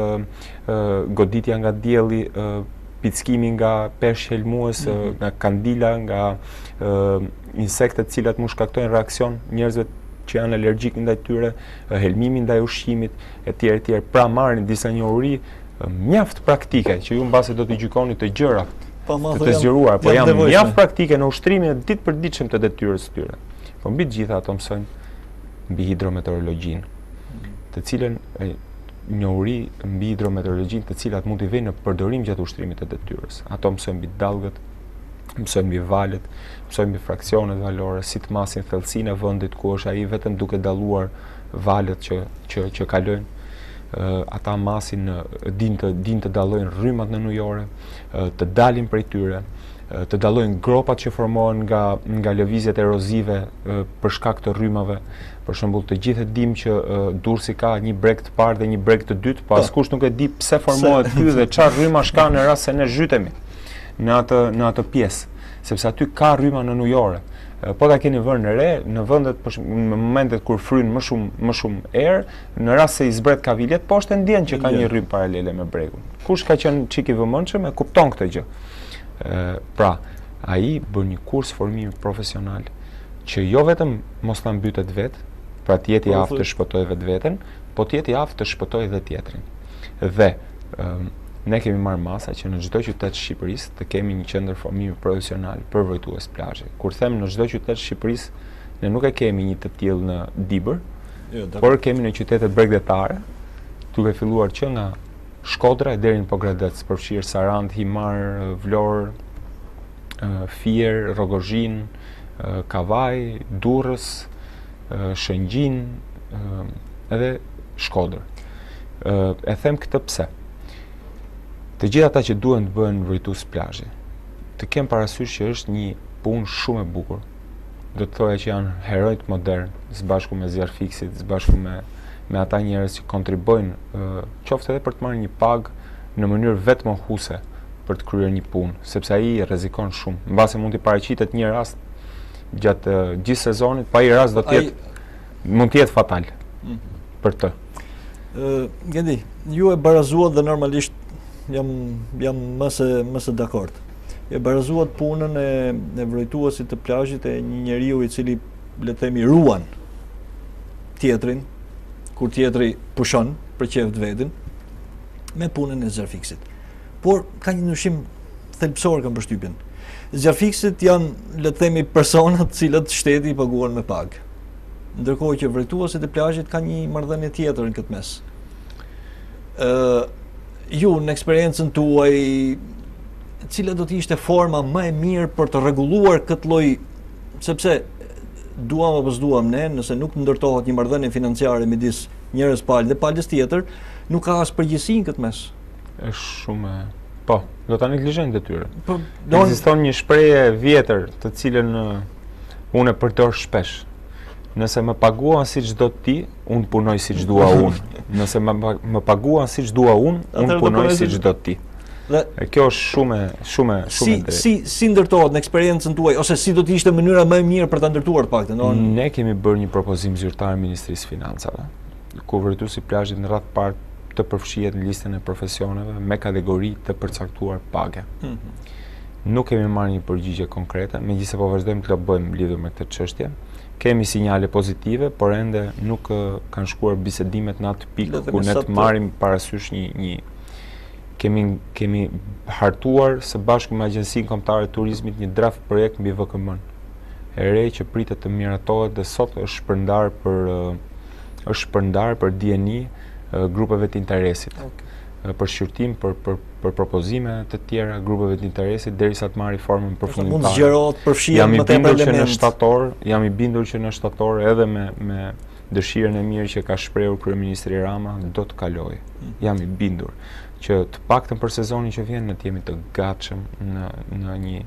Speaker 2: goditja nga dielli, pickimi nga peshq helmues, mm-hmm. nga kandila, nga uh, insektet cilat mund shkaktojnë reaksion njerëzve që janë alergjik ndaj tyre, uh, helmimi ndaj ushqimit, etj etj. Pra marrin disa njohuri uh, mjaft praktike që ju mbase do të gjykoni të gjëra
Speaker 1: pa,
Speaker 2: të të zgjeruar, po janë mjaft praktike në ushtrimin e ditë për ditëshëm të detyrës së tyre. Po mbi të gjitha ato mësojnë mbi hidrometeorologjinë, mm-hmm. të cilën e, njohuri mbi hidrometeorologjinë të cilat mund të vijnë në përdorim gjatë ushtrimit të detyrës. Ato mësojnë mbi dallgët, mësojnë mbi valet, mësojnë mbi fraksionet valore, si të masin thellësinë e vendit ku është ai vetëm duke dalluar valet që që që kalojnë. Uh, ata masin uh, din të din të dallojnë rrymat në ujore, uh, të dalin prej tyre, uh, të dallojnë gropat që formohen nga nga lëvizjet erozive uh, për shkak të rrymave. Për shembull, të gjithë e dim që uh, Durrësi ka një breg të parë dhe një breg të dytë, po askush nuk e di pse formohet ky dhe çfarë rrymash ka në rast se ne zhytemi në atë në atë pjesë, sepse aty ka rryma në ujore. Uh, po ta keni vënë në re, në vendet për shembull, në momentet kur fryn më shumë më shumë erë, në rast se i zbret kaviljet, poshtë ndjen që ka një rrym paralele me bregun. Kush ka qenë çik i vëmendshëm e kupton këtë gjë. Uh, pra, ai bën një kurs formimi profesional që jo vetëm mos ta mbytet vetë, pra të jetë i aftë të shpëtoj vetë veten, po të jetë i aftë të shpëtoj dhe tjetrin. Dhe um, ne kemi marrë masa që në çdo qytet të Shqipërisë të kemi një qendër formimi profesional për vojtues plazhi. Kur them në çdo qytet të Shqipërisë, ne nuk e kemi një të tillë në Dibër, jo, por kemi në qytetet bregdetare, duke filluar që nga Shkodra deri në Pogradec, përfshirë Sarand, Himar, Vlorë, Fier, Rogozhin, Kavaj, Durrës, Shëngjin, edhe Shkodër. E them këtë pse? Të gjithë ata që duhen të bëhen vërtetues plazhi, të kem parasysh që është një punë shumë e bukur. Do të thoya që janë herojt modern, së bashku me Zjarfiksit, së bashku me me ata njerëz që kontribojnë, uh, qoftë edhe për të marrë një pagë në mënyrë vetëm mohuese për të kryer një punë, sepse ai rrezikon shumë. Mbase mund të paraqitet një rast gjatë uh, gjithë sezonit, pa ai rast do të jetë ai... mund të jetë fatal mm -hmm. për të.
Speaker 1: Uh, Gjedi, ju e barazuat dhe normalisht jam jam më se më se dakord. E barazuat punën e, e vrojtuesit të plazhit e një njeriu i cili le të themi ruan tjetrin kur tjetri pushon për qeft vetin me punën e Zjarfiksit. Por ka një ndryshim thelbësor kam përshtypjen. Zjarfiksit janë le të themi personat cilët shteti i paguan me pagë. Ndërkohë që vrojtuesit e plazhit kanë një marrëdhënie tjetër në këtë mes. Ë ju në eksperiencën tuaj, cila do të ishte forma më e mirë për të rregulluar këtë lloj, sepse duam apo s'duam ne, nëse nuk ndërtohet një marrëdhënie financiare midis njërës palë dhe palës tjetër, nuk ka as përgjegjësi në këtë mes.
Speaker 2: Është shumë, po, do ta neglizhojnë detyrën.
Speaker 1: Po,
Speaker 2: ekziston një shprehje vjetër, të cilën uh, unë e përdor shpesh. Nëse më paguan siç do ti, unë punoj siç dua unë. Nëse më, më paguan siç dua unë, unë punoj siç do ti. Dhe e kjo është shumë shumë shumë
Speaker 1: e drejtë. Si si ndërtohet në eksperiencën tuaj ose si do të ishte mënyra më e mirë për ta ndërtuar të paktën?
Speaker 2: Ne kemi bërë një propozim zyrtar Ministrisë Financave, ku vrojtuesi i plazhit në radhë parë të përfshihet në listën e profesioneve me kategori të përcaktuar page. Mm -hmm. Nuk kemi marrë një përgjigje konkrete, megjithëse po vazhdojmë të lobojmë lidhur me këtë çështje. Kemi sinjale pozitive, por ende nuk uh, kanë shkuar bisedimet në atë pikë ku ne të marrim parasysh një një kemi kemi hartuar së bashku me Agjencinë Kombëtare të Turizmit një draft projekt mbi V K M-n. E re që pritet të miratohet dhe sot është shpërndar për uh, është shpërndar për D N I uh, grupeve të interesit. Okay. Uh, për shqyrtim, për për për propozime të tjera grupeve të interesit derisa të marrë formën përfundimtare.
Speaker 1: Mund zgjerohet, përfshihet
Speaker 2: jam i
Speaker 1: më tepër
Speaker 2: bindur që në
Speaker 1: element.
Speaker 2: shtator, jam i bindur që në shtator edhe me me dëshirën e mirë që ka shprehur kryeministri Rama do të kalojë. Mm. Jam i bindur që të paktën për sezonin që vjen ne të jemi të gatshëm në në një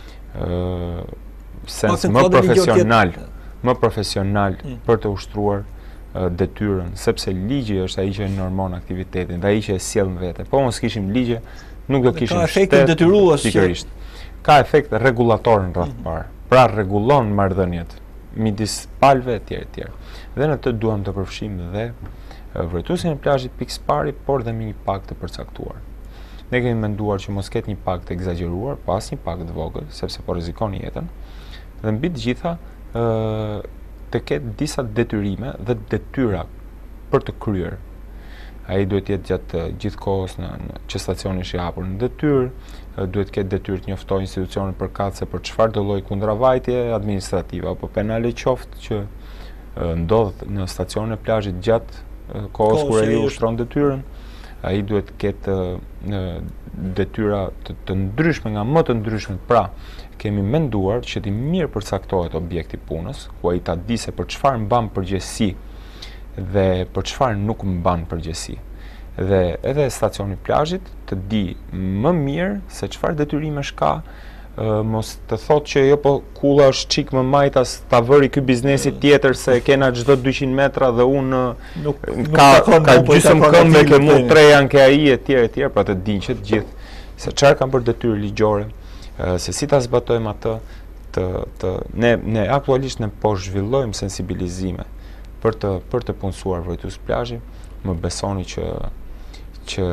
Speaker 2: ë sens më profesional, më profesional mm. për të ushtruar uh, detyrën, sepse ligji është ai që normon aktivitetin, dhe ai që e sjell në vete. Po mos kishim ligje, nuk do të kishim
Speaker 1: shtet. Ka efekt detyrues.
Speaker 2: Pikërisht. Ka efekt rregullator në radhë mm. parë. Pra rregullon marrëdhëniet midis palëve etj etj. Dhe në të duam të përfshijmë dhe vrojtuesin e plazhit pikë pari, por dhe me një pagë të përcaktuar. Ne kemi menduar që mos ketë një pagë të egzageruar, po as një pagë të vogël, sepse po rrezikon jetën. Dhe mbi të gjitha ë të ketë disa detyrime dhe detyra për të kryer. Ai duhet të jetë gjatë gjithë kohës në, në që stacioni është i hapur në detyrë, duhet të ketë detyrë të njoftojë institucionin përkatëse për çfarë do lloj kundravajtje administrative apo penale qoftë që ë, ndodh në stacionin e plazhit gjatë kohës kur ai ushtron detyrën. Ai duhet të ketë uh, detyra të, të ndryshme nga më të ndryshmet. Pra, kemi menduar që të mirë përcaktohet objekti punës, ku ai ta di se për çfarë mban përgjegjësi dhe për çfarë nuk mban përgjegjësi. Dhe edhe stacioni i plazhit të di më mirë se çfarë detyrimesh ka. Uh, mos të thotë që jo po kulla është çik më majtas ta vëri ky biznesi tjetër se kena çdo dyqind metra dhe unë
Speaker 1: nuk,
Speaker 2: ka
Speaker 1: nuk
Speaker 2: ka gjysmë këmbë ke mu tre janë ke ai etj etj, pra të dinë që të gjithë se çfarë kanë për detyrë ligjore, uh, se si ta zbatojmë atë, të të ne ne aktualisht ne po zhvillojmë sensibilizime për të për të punësuar vrojtues plazhi. Më besoni që që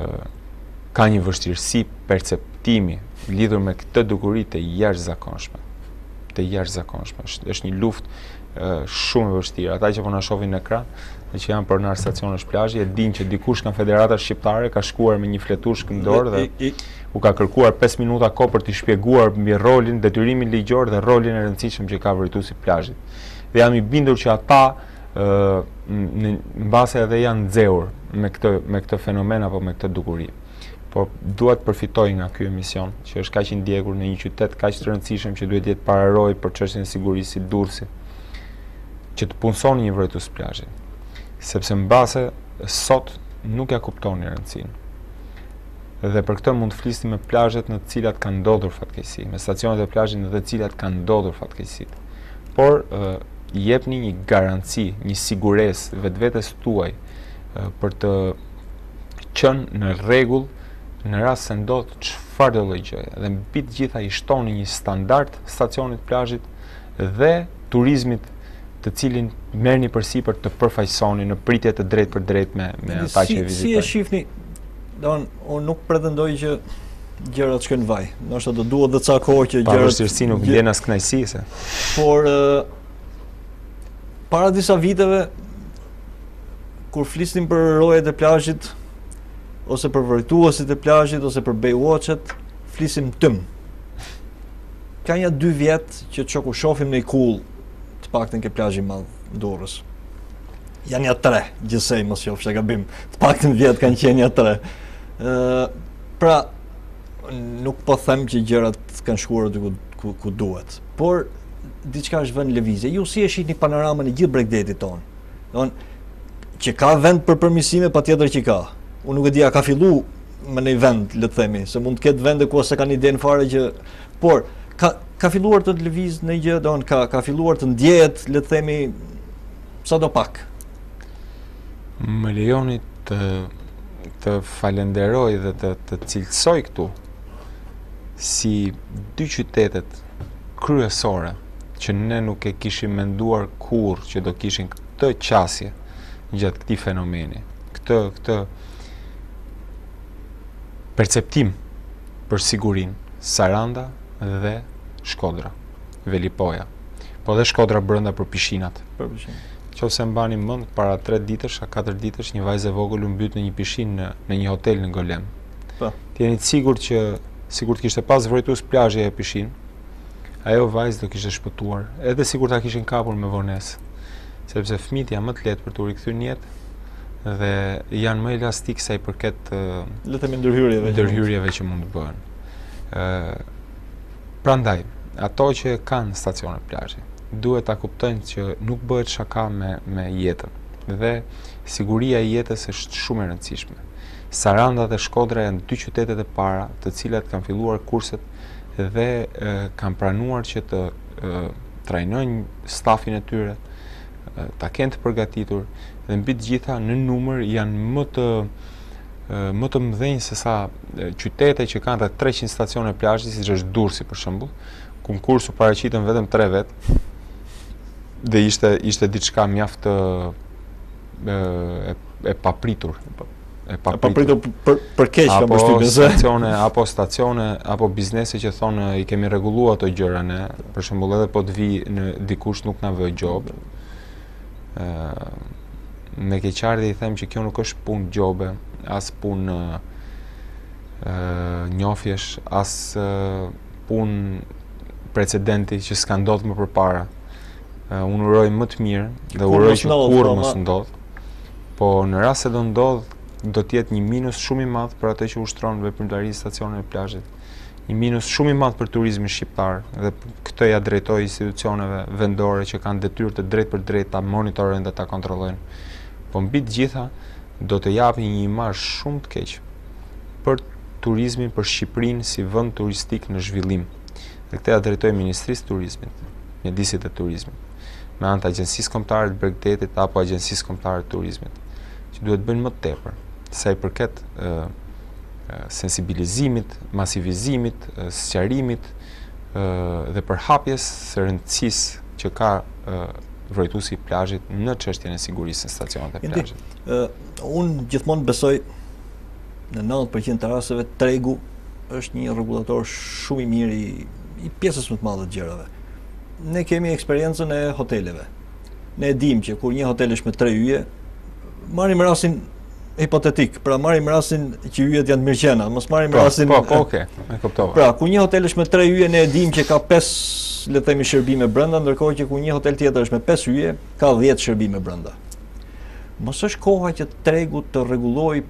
Speaker 2: ka një vështirësi perceptimi lidhur me këtë dukuri të jashtëzakonshme. Të jashtëzakonshme. Është një luftë uh, shumë e vështirë. Ata që po na shohin në ekran, dhe që janë pronar stacionesh plazhi, e dinë që dikush nga Federata Shqiptare ka shkuar me një fletush këndor dhe u ka kërkuar pesë minuta kohë për t'i shpjeguar mbi rolin, detyrimin ligjor dhe rolin e rëndësishëm që ka vrojtuesi i plazhit. Dhe jam i bindur që ata uh, në mbase edhe janë nxehur me këtë me këtë fenomen apo me këtë dukuri. Por duhet të përfitoj nga ky emision, që është kaq i ndjekur në një qytet kaq të rëndësishëm që duhet jetë pararoj për çështjen e sigurisë si Durrësi, që të punsoni një vrojtues plazhi, sepse mbase sot nuk ja kuptoni rëndësinë. Dhe për këtë mund të flisni me plazhet në të cilat kanë ndodhur fatkeqësi, me stacionet e plazhit në të cilat kanë ndodhur fatkeqësi. Por ë, jepni një garanci, një siguresë vetvetes tuaj për të qenë në rregull në rast se ndodh çfarë do lloj gjëje. Dhe mbi të gjitha i shtoni një standard stacionit plazhit dhe turizmit, të cilin merrni përsipër të përfaqësoni në pritje të drejtë për drejtë me me ata që e vizitojnë.
Speaker 1: Si e shihni? Don, unë nuk pretendoj që gjërat shkojnë vaj. Ndoshta do duhet edhe ca kohë që gjërat.
Speaker 2: Pavarësisht nuk vjen as kënaqësi se.
Speaker 1: Por uh, para disa viteve kur flisnim për rojet e plazhit ose për vërtuesit e plazhit ose për Baywatchet, flisim tym. Ka një dy vjet që çoku shohim në kull të paktën ke plazhi i madh Durrës. Janë ja tre, gjithsej mos qofsh e gabim. Të paktën vjet kanë qenë ja tre. Ë, pra nuk po them që gjërat kanë shkuar aty ku, ku, ku duhet, por diçka është vënë lëvizje. Ju si e shihni panoramën e gjithë Bregdetit ton? Don që ka vend për përmirësime, patjetër që ka. Unë nuk e di a ka fillu me një vend, le të themi, se mund të ketë vende ku ose kanë idenë fare që, por ka ka filluar të lëviz në gjë, don ka ka filluar të ndjehet, le të themi, sadopak.
Speaker 2: Më lejoni të të falenderoj dhe të të cilësoj këtu si dy qytetet kryesore që ne nuk e kishim menduar kurrë që do kishin këtë qasje gjatë këtij fenomeni. Këtë këtë perceptim për sigurinë, Saranda dhe Shkodra, Velipoja. Po dhe Shkodra brenda për pishinat.
Speaker 1: Për pishinat.
Speaker 2: Qofse mbani mend, para tre ditësh, a katër ditësh, një vajzë e vogël u mbyt në një pishinë në, në një hotel në Golem.
Speaker 1: Po.
Speaker 2: Ti jeni të sigurt që sigurt kishte pas vërtetues plazhi e pishinë, ajo vajzë do kishte shpëtuar, edhe sigurt ta kishin kapur me vonesë. Sepse fëmijët janë më të lehtë për të rikthyer në jetë dhe janë më elastik sa i përket uh,
Speaker 1: le të themi ndërhyrjeve.
Speaker 2: Ndërhyrjeve që mund të bëhen. Ë Prandaj, ato që kanë stacione plazhi, duhet ta kuptojnë që nuk bëhet shaka me me jetën dhe siguria e jetës është shumë e rëndësishme. Saranda dhe Shkodra janë dy qytetet e para të cilat kanë filluar kurset dhe e, kanë pranuar që të e, trajnojnë stafin e tyre, e, ta kenë të përgatitur dhe mbi të gjitha në numër janë më të e, më të mëdhenj se sa e, qytete që kanë rreth treqind stacione plazhi, siç është Durrësi për shembull. Konkursu paraqiten vetëm tre vet. Dhe ishte ishte diçka mjaft e, e, e papritur. E
Speaker 1: papritur për për keq kam përshtypjen se
Speaker 2: stacione apo stacione apo biznese që thonë i kemi rregulluar ato gjëra ne, për shembull edhe po të vi në dikush nuk na vë gjob. Ë me keqardhje i them që kjo nuk është punë gjobe, as punë ë njofjesh, as punë precedenti që s'ka ndodhur më përpara. Uh, unë uroj më të mirë dhe uroj që kur mos ndodh. Po në rast se do ndodh, do të jetë një minus shumë i madh për atë që ushtron veprimtarinë stacioneve të plazhit. Një minus shumë i madh për turizmin shqiptar dhe këtë ja drejtoj institucioneve vendore që kanë detyrë të drejtë për drejtë ta monitorojnë dhe ta kontrollojnë. Po mbi të gjitha do të japin një imazh shumë të keq për turizmin, për Shqipërinë si vend turistik në zhvillim. Dhe këtë ja drejtoj Ministrisë të Turizmit, mjedisit e turizmit, me anë të Agjencisë Kombëtare të Bregdetit apo Agjencisë Kombëtare të Turizmit, që duhet bëjnë më tepër sa i përket e, e, sensibilizimit, masivizimit, e, sqarimit e, dhe përhapjes së rëndësisë që ka e, vërtetuesi i plazhit në çështjen e sigurisë në stacionet e plazhit.
Speaker 1: Uh, unë gjithmonë besoj në nëntëdhjetë përqind të rasteve tregu është një rregullator shumë i mirë i, i pjesës më të madhe të gjërave. Ne kemi eksperiencën e hoteleve. Ne e dim që kur një hotel është me tre yje, marrim rastin hipotetik, pra marrim rastin që yjet janë të mirëqena, mos marrim
Speaker 2: po,
Speaker 1: rastin.
Speaker 2: Po, po, okay, e kuptova.
Speaker 1: Pra, kur një hotel është me tre yje, ne e dim që ka pesë, le të themi, shërbime brenda, ndërkohë që kur një hotel tjetër është me pesë yje, ka dhjetë shërbime brenda. Mos është koha që tregu të rregullojë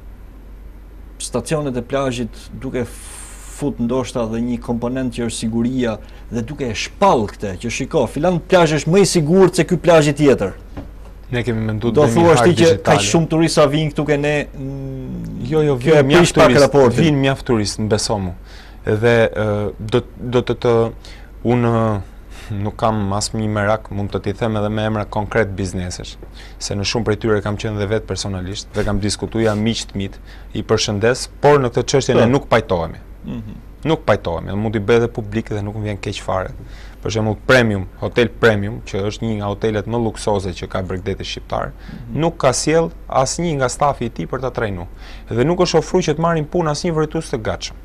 Speaker 1: stacionet e plazhit duke fut ndoshta dhe një komponent që është siguria dhe duke e shpall këtë që shiko, filan plazh është më i sigurt se ky plazh tjetër.
Speaker 2: Ne kemi menduar
Speaker 1: do thuash ti që ka shumë turista vinë këtu ke ne.
Speaker 2: Jo, jo, vjen mjaft turist, vin mjaft turist, beso mu. Edhe do do të të unë Nuk kam asnjë merak, mund të t'i them edhe me emra konkret biznesesh, se në shumë prej tyre kam qenë dhe vetë personalisht dhe kam diskutuar miq të mit, i përshëndes, por në këtë çështje ne nuk pajtohemi. Mm -hmm. Nuk pajtohemi, mund i bëj edhe publik dhe nuk më vjen keq fare. Për shembull Premium, Hotel Premium, që është një nga hotelet më luksoze që ka Bregdeti shqiptar, mm-hmm. nuk ka sjell asnjë nga stafi i tij për ta trajnuar. Dhe nuk është ofruar që të marrin punë asnjë vërtetues të gatshëm.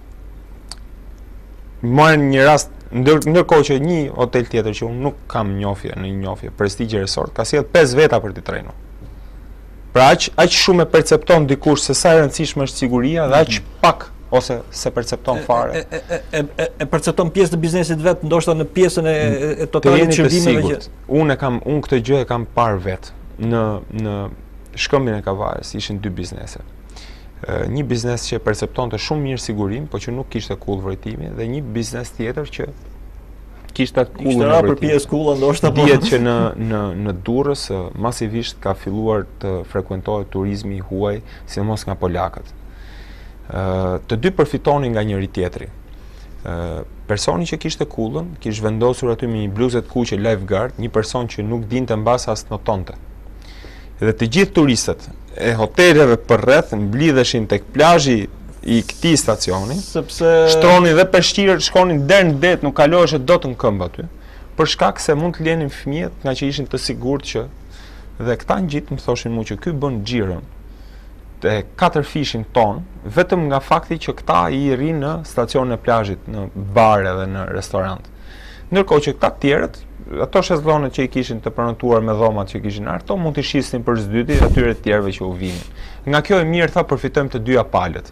Speaker 2: Marrin një rast ndër ndërkohë që një hotel tjetër që unë nuk kam njofje në një njofje, Prestige Resort, ka sjell pesë veta për t'i trajnuar. Pra aq aq shumë e percepton dikush se sa e rëndësishme është siguria dhe aq pak ose se percepton fare.
Speaker 1: E, e, e, e, e percepton pjesë të biznesit vetë, ndoshta në pjesën e, e totalit shërbimeve që
Speaker 2: unë kam unë këtë gjë e kam parë vetë në në Shkëmbin e Kavajës ishin dy biznese. Uh, një biznes që perceptonte shumë mirë sigurim, por që nuk kishte kull vërtimi, dhe një biznes tjetër që kishte kull
Speaker 1: vërtimi. Për pjesë kulla ndoshta po.
Speaker 2: Dihet që në në në Durrës uh, masivisht ka filluar të frekuentohet turizmi i huaj, sidomos nga polakët. Uh, të dy përfitonin nga njëri tjetri. Uh, personi që kishte kullën, kishte vendosur aty me një bluzë të kuqe lifeguard, një person që nuk dinte mbas as notonte. Dhe të gjithë turistët e hoteleve për rreth mblidheshin tek plazhi i këtij stacioni,
Speaker 1: sepse
Speaker 2: shtronin dhe peshqirët, shkonin deri në det, nuk kaloheshe dot në këmbë aty, për shkak se mund të lenin fëmijët nga që ishin të sigurt që dhe këta ngjit më thoshin mua që ky bën xhirën te katër fishin ton, vetëm nga fakti që këta i rrinë në stacionin e plazhit, në bare dhe në restorant. Ndërkohë që këta tjerët, ato shezllonet që i kishin të prenotuar me dhomat që kishin ato mund të shisnin për zdyti atyre të tjerëve që u vinin. Nga kjo e mirë tha përfitojmë të dyja palët.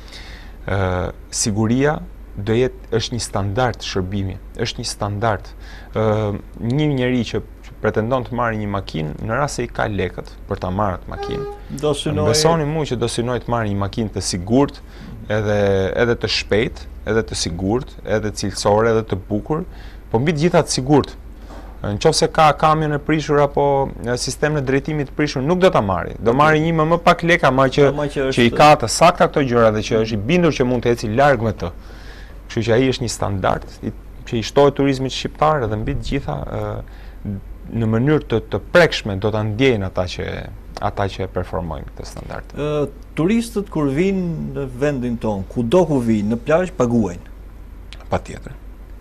Speaker 2: Ë siguria do jetë është një standard shërbimi, është një standard. Ë një njeri që pretendon të marrë një makinë, në rast se i ka lekët për ta marrë atë makinë,
Speaker 1: do synoj.
Speaker 2: Besoni mua që do synoj të marrë një makinë të sigurt, edhe edhe të shpejtë, edhe të sigurt, edhe cilësore, edhe të bukur, po mbi të gjitha të sigurt. Në qoftë se ka kamion e prishur apo sistem në drejtimit të prishur, nuk do ta marri. Do marri një më më pak leka, ma që, që, që i ka të sakta këto gjëra dhe që është i bindur që mund të eci larg me të. Kështu që ai është një standard i, që i shtohet turizmit shqiptar dhe mbi të gjitha ë, në mënyrë të, të prekshme do ta ndjejnë ata që ata që performojnë këtë standard.
Speaker 1: Uh, turistët kur vinë në vendin ton, kudo ku vinë, në plazh paguajnë.
Speaker 2: Patjetër.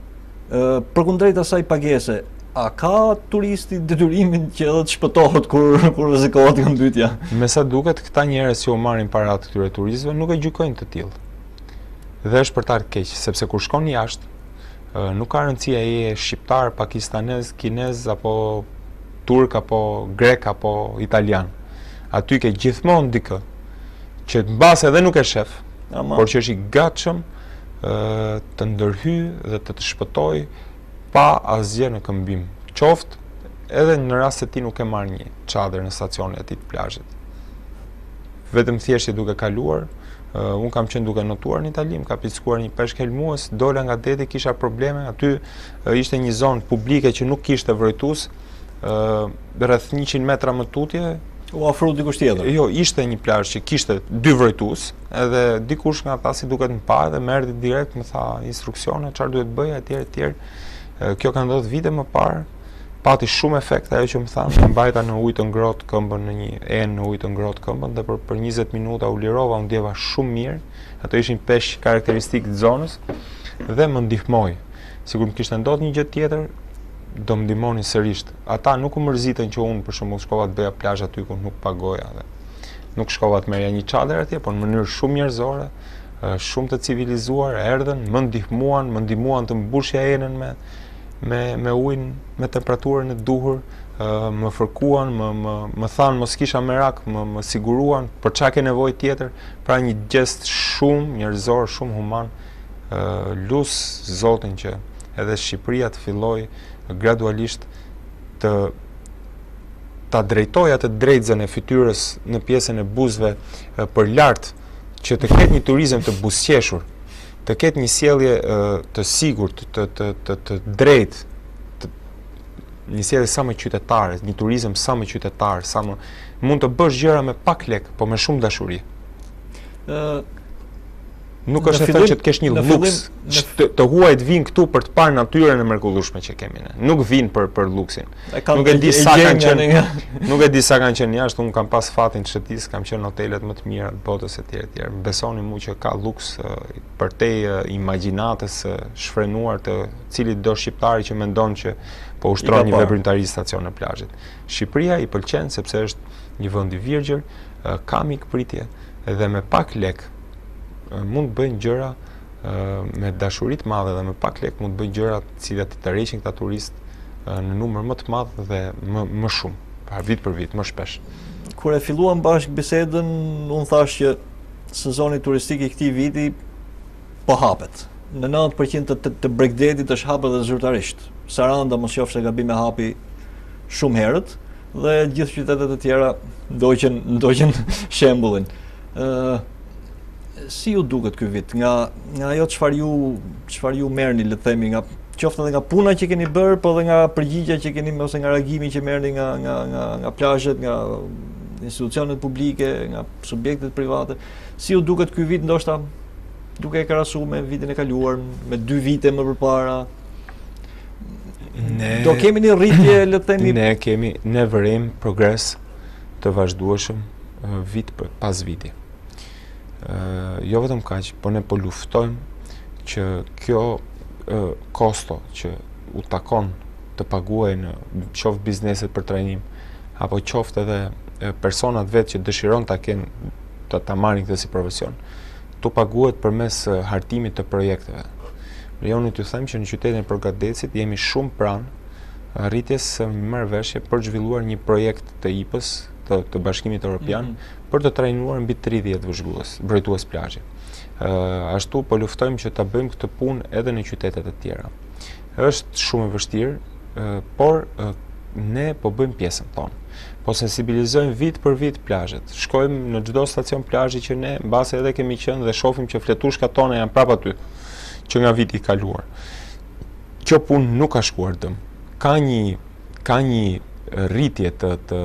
Speaker 1: Uh, Përkundrejt asaj pagese, a ka turisti detyrimin që edhe të shpëtohet kur kur rrezikohet këmbëtyja?
Speaker 2: Me sa duket, këta njerëz që u marrin paratë këtyre turistëve nuk e gjykojnë të tillë. Dhe është për ta keq, sepse kur shkon jashtë, nuk ka rëndësi ai je shqiptar, pakistanez, kinez apo turk apo grek apo italian. Aty ke gjithmonë dikë që të mbas edhe nuk e shef, Ama. por që është i gatshëm të ndërhyj dhe të të shpëtoj pa asgjë në këmbim. Qoftë edhe në rast se ti nuk e marr një çadër në stacionin e tij të plazhit. Vetëm thjesht e duke kaluar, uh, unë kam qenë duke notuar në Itali, më ka pickuar një peshk helmues, dola nga deti, kisha probleme, aty uh, ishte një zonë publike që nuk kishte vrojtues, uh, rreth njëqind metra më tutje.
Speaker 1: U ofru dikush tjetër?
Speaker 2: Jo, ishte një plazh që kishte dy vrojtues, edhe dikush nga ata si duket më pa dhe më erdhi direkt më tha instruksione, çfarë duhet bëj etj etj. Kjo ka ndodhur vite më parë, pati shumë efekt ajo që më thanë, mbajta në ujë të ngrohtë këmbën, në një enë në ujë të ngrohtë këmbën dhe për, për njëzet minuta u lirova, u ndjeva shumë mirë. Ato ishin peshq karakteristikë të zonës dhe më ndihmoi. Sigur më kishte ndodhur një gjë tjetër, do më ndihmonin sërish. Ata nuk u mërziten që unë për shembull shkova të bëja plazh aty ku nuk pagoja dhe nuk shkova të merrja një çadër atje, por në mënyrë shumë njerëzore, shumë të civilizuar, erdhën, më ndihmuan, më ndihmuan të mbushja enën me me me ujin me temperaturën e duhur, uh, më fërkuan, më më më thanë mos kisha merak, më më siguruan për çka ke nevojë tjetër, pra një gest shumë njerëzor, shumë human. Uh, lus Zotin që edhe Shqipëria të filloj gradualisht të ta drejtoj atë drejtëzën e fytyrës në pjesën e buzëve uh, për lart, që të ketë një turizëm të buzëqeshur, të ketë një sjellje uh, të sigurt, të të të, të drejtë, të, një sjellje sa më qytetare, një turizëm sa më qytetar, sa më mund të bësh gjëra me pak lek, po me shumë dashuri.
Speaker 1: Ë
Speaker 2: Nuk është e thënë që të kesh një luks, që të, të huajt vinë këtu për të parë natyrën e mrekullueshme që kemi ne. Nuk vinë për për luksin. Nuk e di sa kanë qenë. Nuk e di sa kanë qenë jashtë, unë kam pas fatin të shëtis, kam qenë në hotelet më të mira të botës etj etj. Besoni mu që ka luks uh, përtej uh, imagjinatës uh, shfrenuar të cilit do shqiptari që mendon që po ushtron një veprimtari stacion në plazhit. Shqipëria i pëlqen sepse është një vend i virgjër, uh, ka mikpritje dhe me pak lek mund të bëjnë gjëra uh, me dashuri të madhe dhe me pak lek mund të bëjnë gjëra të cilat i tërheqin këta turistë uh, në numër më të madh dhe më, më shumë, pa vit për vit, më shpesh.
Speaker 1: Kur e filluam bashkë bisedën, unë thash që sezoni turistik i këtij viti po hapet. Në nëntë përqind të, të, të Bregdetit është hapur edhe zyrtarisht. Saranda mos qofsh e gabim e hapi shumë herët dhe gjithë qytetet e tjera ndoqën ndoqën shembullin. Ë uh, Si ju duket ky vit, nga nga ajo çfarë ju çfarë ju merrni, le të themi, nga qoftë edhe nga puna që keni bërë, po edhe nga përgjigjja që keni ose nga reagimi që merrni nga nga nga nga plazhet, nga institucionet publike, nga subjektet private. Si ju duket ky vit, ndoshta duke e krahasuar me vitin e kaluar, me dy vite më përpara? Ne do kemi një rritje, le të themi.
Speaker 2: Ne kemi ne vërim progres të vazhdueshëm vit pas viti. Uh, jo vetëm kaq, po ne po luftojmë që kjo uh, kosto që u takon të paguajnë qoftë bizneset për trajnim apo qoftë edhe uh, personat vetë që dëshiron ta kenë ta, ta marrin këtë si profesion, të paguhet përmes uh, hartimit të projekteve. Unë t'ju them që në qytetin e Përgatecit jemi shumë pranë arritjes së marrëveshje për të zhvilluar një projekt të I P-s, të, të Bashkimit Evropian, mm-hmm. për të trajnuar mbi tridhjetë vëzhgues, mbrojtues plazhi. Uh, ashtu po luftojmë që ta bëjmë këtë punë edhe në qytetet e tjera. Është shumë e vështirë, uh, por uh, ne po bëjmë pjesën tonë. Po sensibilizojmë vit për vit plazhet. Shkojmë në çdo stacion plazhi që ne mbase edhe kemi qenë dhe shohim që fletushkat tona janë prapë aty, që nga viti i kaluar. Kjo punë nuk ka shkuar dëm. Ka një ka një rritje të të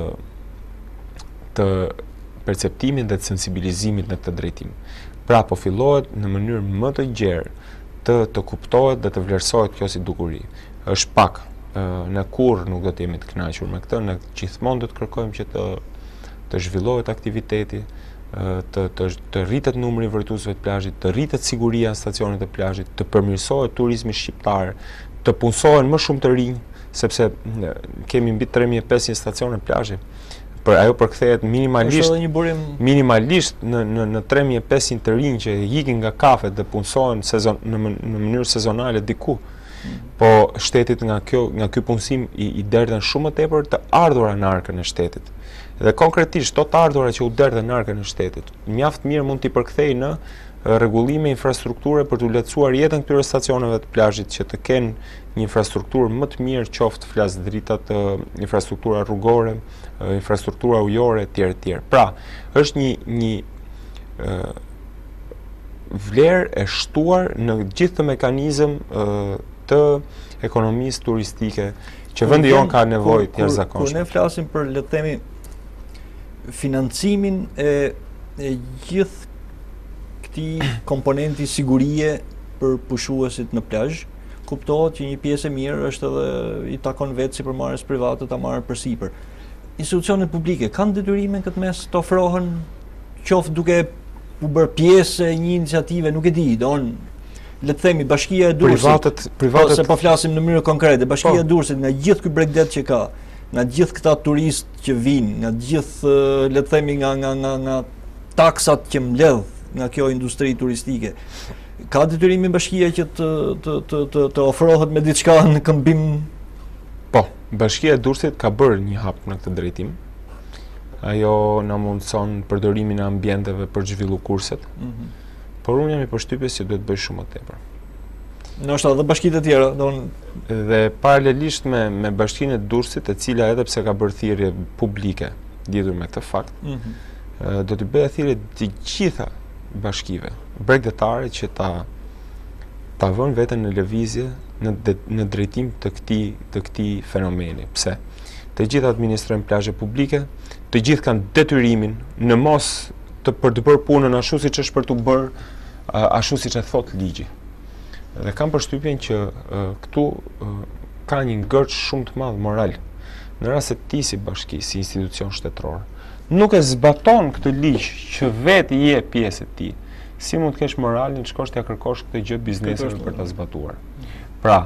Speaker 2: të perceptimit dhe të sensibilizimit në këtë drejtim. Pra po fillohet në mënyrë më të gjerë të të kuptohet dhe të vlerësohet kjo si dukuri. Është pak, në kurrë nuk do të jemi të kënaqur me këtë, ne gjithmonë do të kërkojmë që të të zhvillohet aktiviteti, të të të rritet numri i vërtetuesve të plazhit, të rritet siguria në stacionet e plazhit, të përmirësohet turizmi shqiptar, të punësohen më shumë të rinj, sepse kemi mbi tre mijë e pesëqind stacione plazhi. Për ajo përkthehet minimalisht minimalisht në në në tre mijë e pesëqind të rinj që ikin nga kafet dhe punësohen sezon në, në mënyrë sezonale diku. Mm. Po shtetit nga kjo nga ky punësim i, i derdhen shumë më tepër të ardhura në arkën e shtetit. Dhe konkretisht to të ardhura që u derdhen në arkën e shtetit, mjaft mirë mund t'i përkthej në rregullime infrastrukture për t'u lehtësuar jetën këtyre stacioneve të plazhit që të kenë një infrastrukturë më të mirë, qoftë flas dritat, infrastruktura rrugore, infrastruktura ujore etj etj. Pra, është një një uh, vlerë e shtuar në gjithë të mekanizëm uh, të ekonomisë turistike që vendi jon ka nevojë të jashtëzakonshme.
Speaker 1: Kur ne flasim për, le të themi, financimin e, e gjithë këtij komponenti sigurie për pushuesit në plazh, kuptohet që një pjesë e mirë është edhe i takon vetë sipërmarrjes private ta marrë përsipër. Institucionet publike kanë detyrime në këtë mes të ofrohen, qoftë duke u bërë pjesë e një iniciative, nuk e di, don le të themi Bashkia e Durrësit.
Speaker 2: Privatet, privatet.
Speaker 1: Ose po flasim në mënyrë konkrete, Bashkia e Durrësit nga gjithë ky Bregdet që ka, nga gjithë këta turistë që vinë, nga gjithë le të themi nga nga nga nga taksat që mbledh nga kjo industri turistike. Ka detyrimin Bashkia që të të të të, të ofrohet me diçka në këmbim?
Speaker 2: Po, Bashkia e Durrësit ka bërë një hap në këtë drejtim. Ajo na mundson përdorimin e ambienteve për të zhvilluar kurset. Mm-hmm. Por unë jam i përshtypjes që duhet bëj shumë më tepër.
Speaker 1: Ndoshta edhe bashkitë e tjera, don
Speaker 2: dhe paralelisht me me Bashkinë e Durrësit, e cila edhe pse ka bërë thirrje publike lidhur me këtë fakt, mm-hmm. do të bëjë thirrje të gjitha bashkive bregdetare që ta ta vënë veten në lëvizje në de, në drejtim të këtij të këtij fenomeni. Pse? Të gjithë administrojnë plazhe publike, të gjithë kanë detyrimin në mos të për të bërë punën ashtu siç është për të bërë, ashtu siç e thot ligji. Dhe kam përshtypjen që uh, këtu uh, ka një ngërç shumë të madh moral. Në rast se ti si bashki, si institucion shtetëror, nuk e zbaton këtë ligj që vetë je pjesë e tij, si mund të kesh moralin të shkosh t'ia kërkosh këtë gjë bizneseve për ta zbatuar. Pra,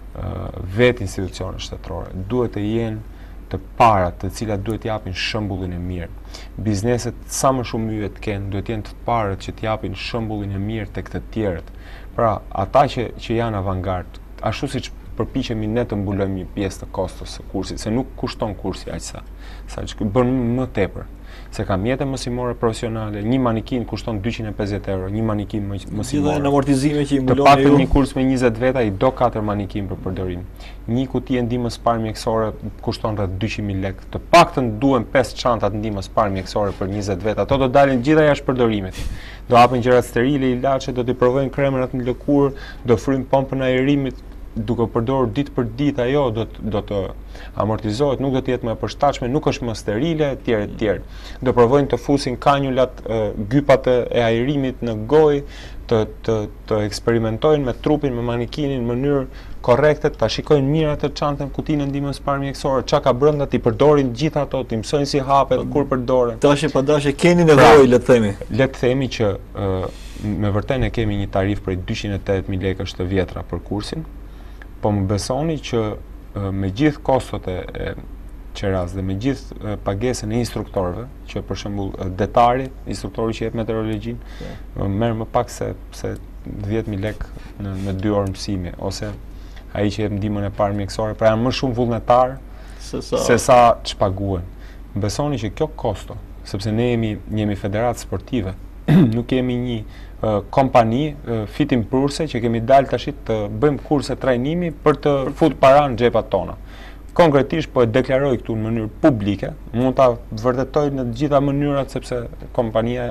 Speaker 2: uh, vetë institucionet shtetërore duhet të jenë të parat, të cilat duhet t'japin shembullin e mirë. Bizneset sa më shumë yje të kenë, duhet jenë të parët që t'japin shembullin e mirë tek të tjerët. Pra, ata që, që janë avangard, ashtu siç përpiqemi ne të mbulojmë një pjesë të kostos së kursit, se nuk kushton kursi aq sa, sa që bën më tepër. Se ka mjete mësimore profesionale, një manikin kushton dyqind e pesëdhjetë euro, një manikin mësimore.
Speaker 1: Gjithë në amortizime që i mbulon
Speaker 2: ju. Të paktën një kurs me njëzet veta i do katër manikin për përdorim. Një kuti e ndihmës parë mjekësore kushton rreth dyqind mijë lekë. Të paktën duhen pesë çanta të ndihmës parë mjekësore për njëzet veta. Ato do dalin gjitha jashtë përdorimit. Do hapen gjërat sterile, ilaçe, do t'i provojnë kremrat në lëkurë, do fryjnë pompën e aerimit, duke përdorur ditë për ditë ajo do të, do të amortizohet, nuk do të jetë më e përshtatshme, nuk është më sterile, etj etj. Do provojnë të fusin kanulat, e, gypat e aerimit në gojë, të, të, të eksperimentojnë me trupin, me manikinin në mënyrë korrekte, ta shikojnë mirë atë çantën, kutinë e ndihmës parë mjekësore, çka ka brenda, ti përdorin gjithë ato, ti mësojnë si hapet, kur përdoren.
Speaker 1: Dashje pa dashje keni nevojë, le të themi.
Speaker 2: Le të themi që e, me vërtet ne kemi një tarif prej dyqind e tetëdhjetë mijë lekësh të vjetra për kursin. Po më besoni që me gjithë kostot e, e qeras dhe me gjithë e, pagesën e instruktorëve, që për shembull detari, instruktori që jep meteorologjin, yeah. merr më pak se se dhjetë mijë lekë në, në dy orë mësimi, ose ai që jep ndihmën e parë mjekësore, pra janë më shumë vullnetar se sa, se sa çpaguhen. Më besoni që kjo kosto, sepse ne jemi jemi federatë sportive, nuk kemi një Uh, kompani uh, fitim prurse që kemi dalë tash të bëjmë kurse trajnimi për të fut para në xhepat tona. Konkretisht po e deklaroj këtu në mënyrë publike, mund ta vërtetoj në të gjitha mënyrat sepse kompania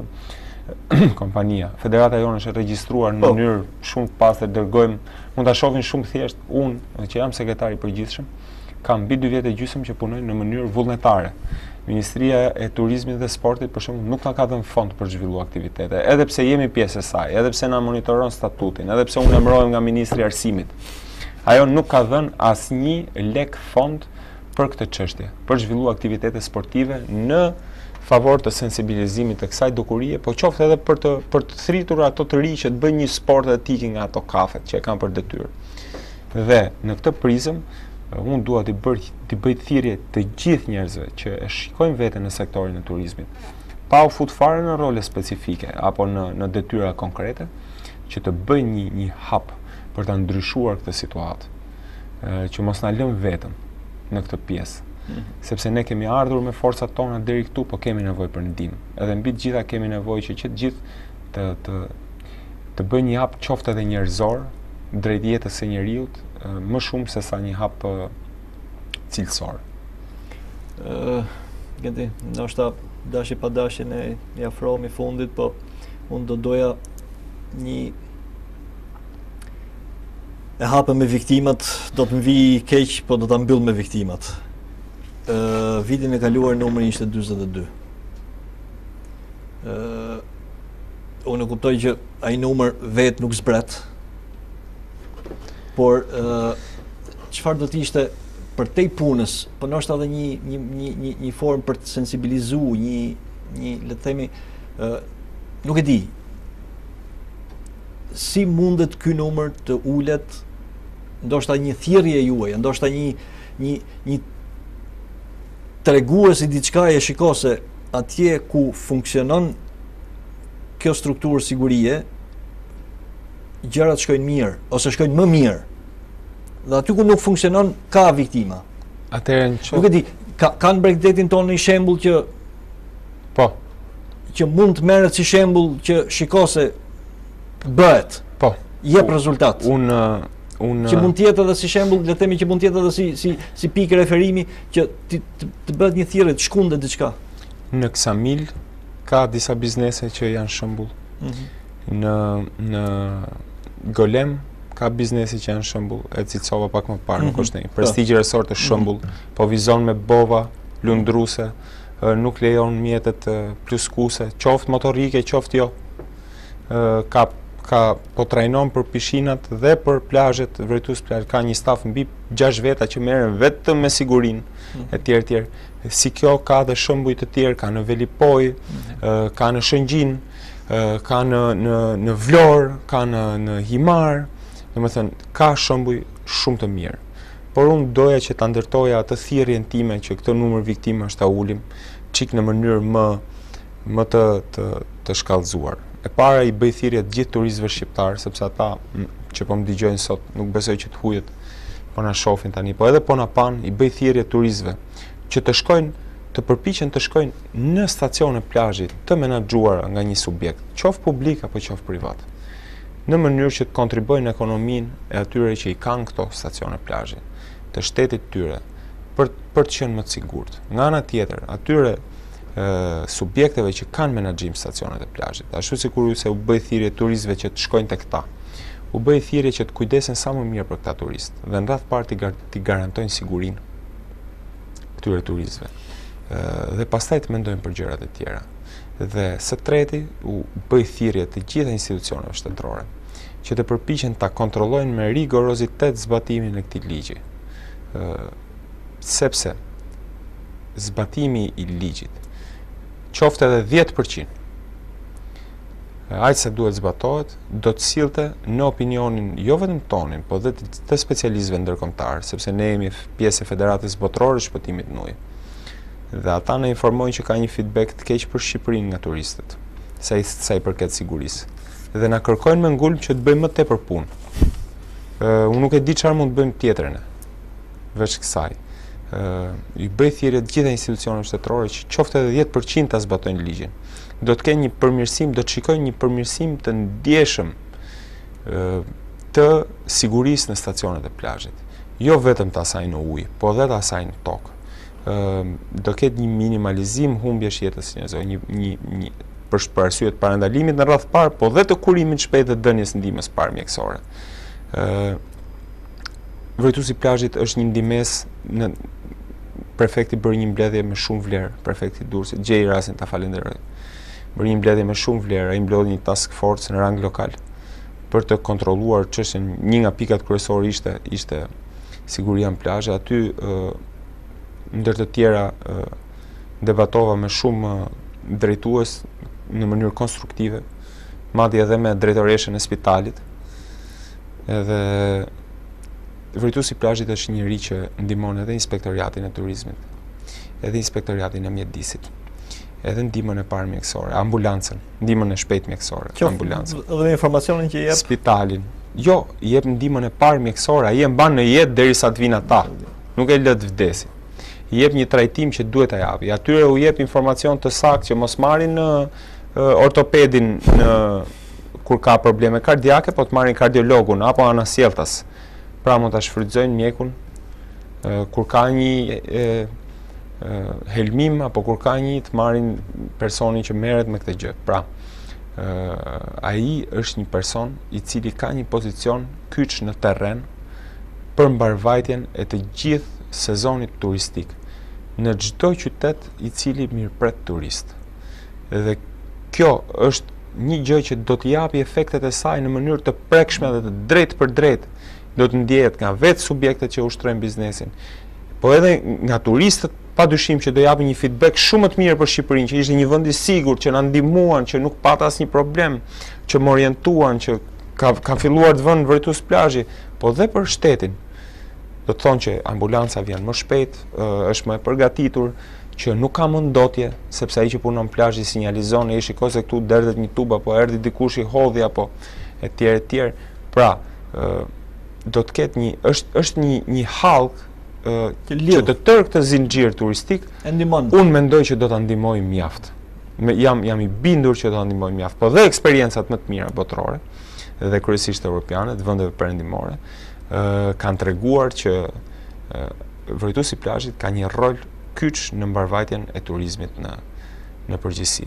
Speaker 2: uh, kompania, federata jonë është e regjistruar në oh. mënyrë shumë të pastër, dërgojmë, mund ta shohin shumë thjesht, unë që jam sekretari i përgjithshëm, kam mbi dy vjet e gjysmë që punoj në mënyrë vullnetare. Ministria e Turizmit dhe Sportit për shembull nuk na ka dhënë fond për të zhvilluar aktivitete, edhe pse jemi pjesë e saj, edhe pse na monitoron statutin, edhe pse unë emërohem nga Ministri i Arsimit. Ajo nuk ka dhënë asnjë lek fond për këtë çështje, për të zhvilluar aktivitete sportive në favor të sensibilizimit të kësaj dukurie, po qoftë edhe për të për të thritur ato të ri që të bëjnë një sport dhe të ikin nga ato kafet që e kanë për detyrë. Dhe në këtë prizëm unë dua t'i bëj t'i bëj thirrje të gjithë njerëzve që e shikojnë veten në sektorin e turizmit, pa u fut fare në role specifike apo në në detyra konkrete, që të bëjnë një një hap për ta ndryshuar këtë situatë, që mos na lëm vetëm në këtë pjesë, mm-hmm. sepse ne kemi ardhur me forcat tona deri këtu, po kemi nevojë për ndihmë. Edhe mbi të gjitha kemi nevojë që që të gjithë të të të bëjnë një hap qoftë edhe njerëzor drejt jetës së njeriut, më shumë se sa një hap uh, cilësor.
Speaker 1: Uh, Gjenti, ndoshta dashje pa dashje ne i afrohemi fundit, po unë do doja një e hapë me viktimat, do të më vi keq, po do ta mbyll me viktimat. Uh, vitin e kaluar numri ishte dyzet e dy. Uh, unë kuptoj që ai numër vetë nuk zbret, por çfarë uh, do të ishte për te punës, po ndoshta edhe një një një një një formë për të sensibilizuar, një një le të themi, uh, nuk e di. Si mundet ky numër të ulet, ndoshta një thirrje juaj, ndoshta një një një tregues i diçkaje, shikose atje ku funksionon kjo strukturë sigurie, gjërat shkojnë mirë, ose shkojnë më mirë. Dhe aty ku nuk funksionon, ka viktima.
Speaker 2: Atëherë në
Speaker 1: Nuk e di, ka, kanë Bregdetin tonë një shembull që
Speaker 2: po,
Speaker 1: që mund të merret si shembull që shikose bëhet.
Speaker 2: Po.
Speaker 1: Jep rezultat.
Speaker 2: Unë unë
Speaker 1: që mund të jetë edhe si shembull, le të themi që mund të jetë edhe si si si pikë referimi që të, të, të bëhet një thirrje të shkundet diçka.
Speaker 2: Në Ksamil ka disa biznese që janë shembull. Mm-hmm. Në në Golem ka biznesi që janë shembull, e cilësova pak më parë, mm-hmm. nuk është një. Prestigji Resort është shembull, mm-hmm. po vizon me bova lundruse, nuk lejon mjetet pluskuese, qoftë motorike, qoftë jo. uh, ka ka po trajnon për pishinat dhe për plazhet, vërtetus plazh ka një staf mbi gjashtë veta që merren vetëm me sigurinë mm. e tjerë tjerë. Si kjo ka dhe shembuj të tjerë, ka në Velipoj, mm. uh, ka në Shëngjin, uh, ka në në në Vlorë, ka në në Himar, domethënë ka shembuj shumë të mirë. Por unë doja që ta ndërtoja atë thirrjen time që këtë numër viktimash ta ulim çik në mënyrë më më të të, të shkallëzuar. E para i bëj thirrje të gjithë turistëve shqiptar, sepse ata që po më dëgjojnë sot nuk besoj që të hujet po na shohin tani, po edhe po na pan, i bëj thirrje turistëve që të shkojnë, të përpiqen të shkojnë në stacione plazhi të menaxhuara nga një subjekt, qoftë publik apo qoftë privat, në mënyrë që të kontribuojnë në ekonominë e atyre që i kanë këto stacione plazhi, të shtetit tyre, për për të qenë më të sigurt. Nga ana tjetër, atyre Uh, subjekteve që kanë menaxhim stacionet e plazhit. Ashtu si kur se u bëj thirrje turistëve që të shkojnë tek ta. U bëj thirrje që të kujdesen sa më mirë për këta turistë dhe në radh parë t'i, gar t'i garantojnë sigurinë këtyre turistëve. Uh, dhe pastaj të mendojnë për gjërat e tjera. Dhe së treti u bëj thirrje të gjitha institucioneve shtetërore që të përpiqen ta kontrollojnë me rigorozitet zbatimin e këtij ligji. Uh, sepse zbatimi i ligjit qoftë edhe dhjetë përqind. Aq sa duhet zbatohet, do të sillte në opinionin jo vetëm tonin, po dhe të specialistëve ndërkombëtar, sepse ne jemi pjesë e Federatës Botërore të Shpëtimit në ujë. Dhe ata na informojnë që ka një feedback të keq për Shqipërinë nga turistët, sa i sa i përket sigurisë. Dhe na kërkojnë me ngulm që të bëjmë më tepër punë. Uh, unë nuk e di çfarë mund të bëjmë tjetër ne. Veç kësaj. Uh, i bëj thirrje të gjitha institucioneve shtetërore që qoftë edhe dhjetë përqind ta zbatojnë ligjin. Do të kenë një përmirësim, do të shikojnë një përmirësim të ndjeshëm uh, të sigurisë në stacionet e plazhit. Jo vetëm të asaj në ujë, po edhe të asaj në tokë. Uh, do ketë një minimalizim humbjesh jetës njerëzore, një një një për për arsye të parandalimit në radh parë, po dhe të kurimit shpejt të dhënies ndihmës parë mjekësore. Uh, Vërtetuesi i plazhit është një ndihmës në prefekti bëri një mbledhje me shumë vlerë, prefekti Durrësit, gjej rastin ta falenderoj. Bëri një mbledhje me shumë vlerë, ai mblodhi një task force në rang lokal për të kontrolluar çështjen. Një nga pikat kryesore ishte ishte siguria në plazhe. Aty ë ndër të tjera ë debatova me shumë drejtues në mënyrë konstruktive, madje edhe me drejtoreshën e spitalit. Edhe vërtetuesi i plazhit është njëri që ndihmon edhe inspektoriatin e turizmit, edhe inspektoriatin e mjedisit, edhe ndihmën e parë mjekësore, ambulancën, ndihmën e shpejtë mjekësore, ambulancën.
Speaker 1: Dhe informacionin që jep
Speaker 2: spitalin. Jo, i jep ndihmën e parë mjekësore, ai e mban në jetë derisa të vinë ata. Nuk e lë të vdesi. I jep një trajtim që duhet ta japi. Atyre u jep informacion të saktë që mos marrin në uh, ortopedin në kur ka probleme kardiake, po të marrin kardiologun apo anasjelltas. Pra mund ta shfrytëzojnë mjekun uh, kur ka një uh, uh, helmim apo kur ka një të marrin personin që merret me këtë gjë. Pra, uh, ai është një person i cili ka një pozicion kyç në terren për mbarvajtjen e të gjithë sezonit turistik në çdo qytet i cili mirëpret turist. Dhe kjo është një gjë që do të japi efektet e saj në mënyrë të prekshme dhe të drejtë për drejtë. Do të ndjehet nga vetë subjektet që ushtrojnë biznesin, po edhe nga turistët, padyshim që do japin një feedback shumë të mirë për Shqipërinë, që ishte një vend i sigurt, që na ndihmuan, që nuk pat asnjë problem, që më orientuan, që ka ka filluar të vënë vërtetues plazhi, po dhe për shtetin. Do të thonë që ambulanca vjen më shpejt, është më e përgatitur, që nuk ka më ndotje, sepse ai që punon plazhi sinjalizon, e shikoj se këtu derdhet një tub apo erdhi dikush i hodhi apo etj etj. Pra, do të ketë një është është një një hallk uh, që të tërë këtë zinxhir turistik
Speaker 1: e ndihmon.
Speaker 2: Unë mendoj që do ta ndihmoj mjaft. Me, jam jam i bindur që do ta ndihmoj mjaft. Po dhe eksperiencat më të mira botërore dhe kryesisht europiane të vendeve perëndimore uh, kanë treguar që uh, vërtetuesi i plazhit ka një rol kyç në mbarvajtjen e turizmit në në përgjithësi.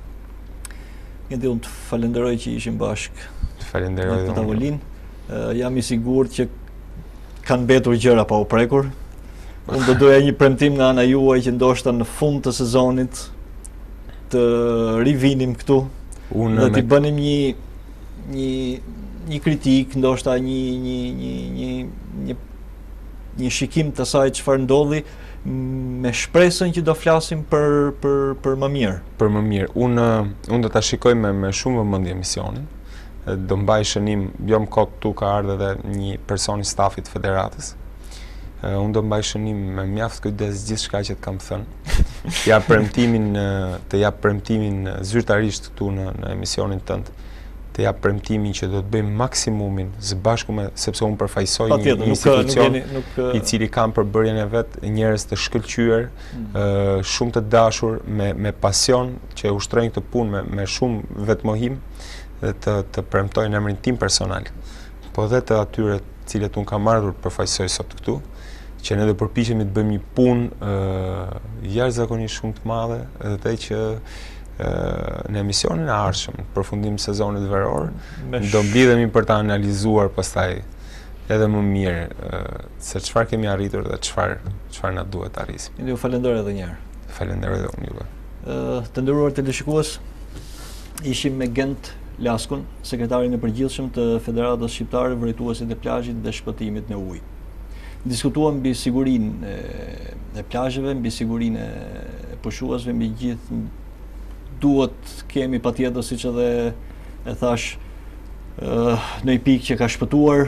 Speaker 1: Gjendje unë të falenderoj që ishim bashkë.
Speaker 2: Të falenderoj
Speaker 1: në tavolinë. Uh, jam i sigurt që kanë mbetur gjëra pa u prekur. Unë do doja një premtim nga ana juaj që ndoshta në fund të sezonit të rivinim këtu
Speaker 2: Unë
Speaker 1: dhe
Speaker 2: me-
Speaker 1: t'i bënim një një një kritik, ndoshta një një një një një, një shikim të saj çfarë ndodhi, me shpresën që do flasim për për për më mirë.
Speaker 2: për më mirë. Unë unë do ta shikoj me me shumë vëmendje emisionin. E, Do mbaj shënim, jo më kot tu ka ardhur edhe një person i stafit të federatës. E, Unë do mbaj shënim me mjaft kujdes gjithçka që të kam thënë. Të jap premtimin e, të jap premtimin e, zyrtarisht këtu në në emisionin tënd. Të jap premtimin që do të bëjmë maksimumin së bashku me, sepse unë përfaqësoj një
Speaker 1: Patjetër, nuk nuk
Speaker 2: institucion
Speaker 1: jeni nuk
Speaker 2: i cili kam përbërjen e vet, njerëz të shkëlqyer, ë, shumë të dashur, me me pasion, që ushtrojnë këtë punë me, me shumë vetmohim dhe të të premtojnë emrin tim personal, po dhe të atyre të cilët unë kam ardhur të përfaqësoj sot këtu, që ne do përpiqemi të bëjmë një punë ë jashtëzakonisht shumë të madhe, edhe që ë, në emisionin e ardhshëm, në përfundim të sezonit veror,
Speaker 1: me
Speaker 2: do mblidhemi për ta analizuar pastaj edhe më mirë ë, se çfarë kemi arritur dhe çfarë çfarë na duhet të arrisim.
Speaker 1: Ju falenderoj edhe një herë.
Speaker 2: Falenderoj edhe unë juve.
Speaker 1: Ë, Të nderuar teleshikues, ishim me Gent Laskun, sekretarin e përgjithshëm të Federatës Shqiptare Vërejtuesit e Plazhit dhe Shpëtimit në Ujë. Diskutuam mbi sigurinë e, e plazheve, mbi sigurinë e pushuesve, mbi gjithë duhet kemi patjetër, siç edhe e thash, ë, në një pikë që ka shpëtuar.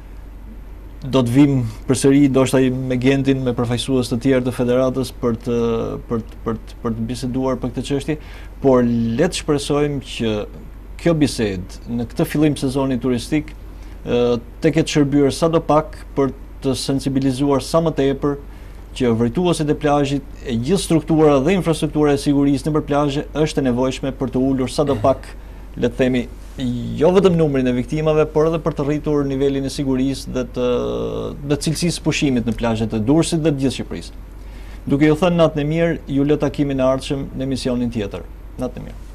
Speaker 1: Do të vim përsëri ndoshta me Gentin, me përfaqësues të tjerë të federatës për të për të, për të, për të biseduar për këtë çështje, por le të shpresojmë që kjo bisedë në këtë fillim sezoni turistik ë, të ketë shërbyer sadopak për të sensibilizuar sa më tepër që vërejtuesit e plazhit, e gjithë struktura dhe infrastruktura e sigurisë nëpër plazhe është e nevojshme për të ulur sadopak, le të themi, jo vetëm numrin e viktimave, por edhe për të rritur nivelin e sigurisë dhe të dhe cilësisë pushimit në plazhet e Durrësit dhe të gjithë Shqipërisë. Duke ju thënë natën e mirë, ju lë takimin e ardhshëm në emisionin tjetër. Natën e mirë.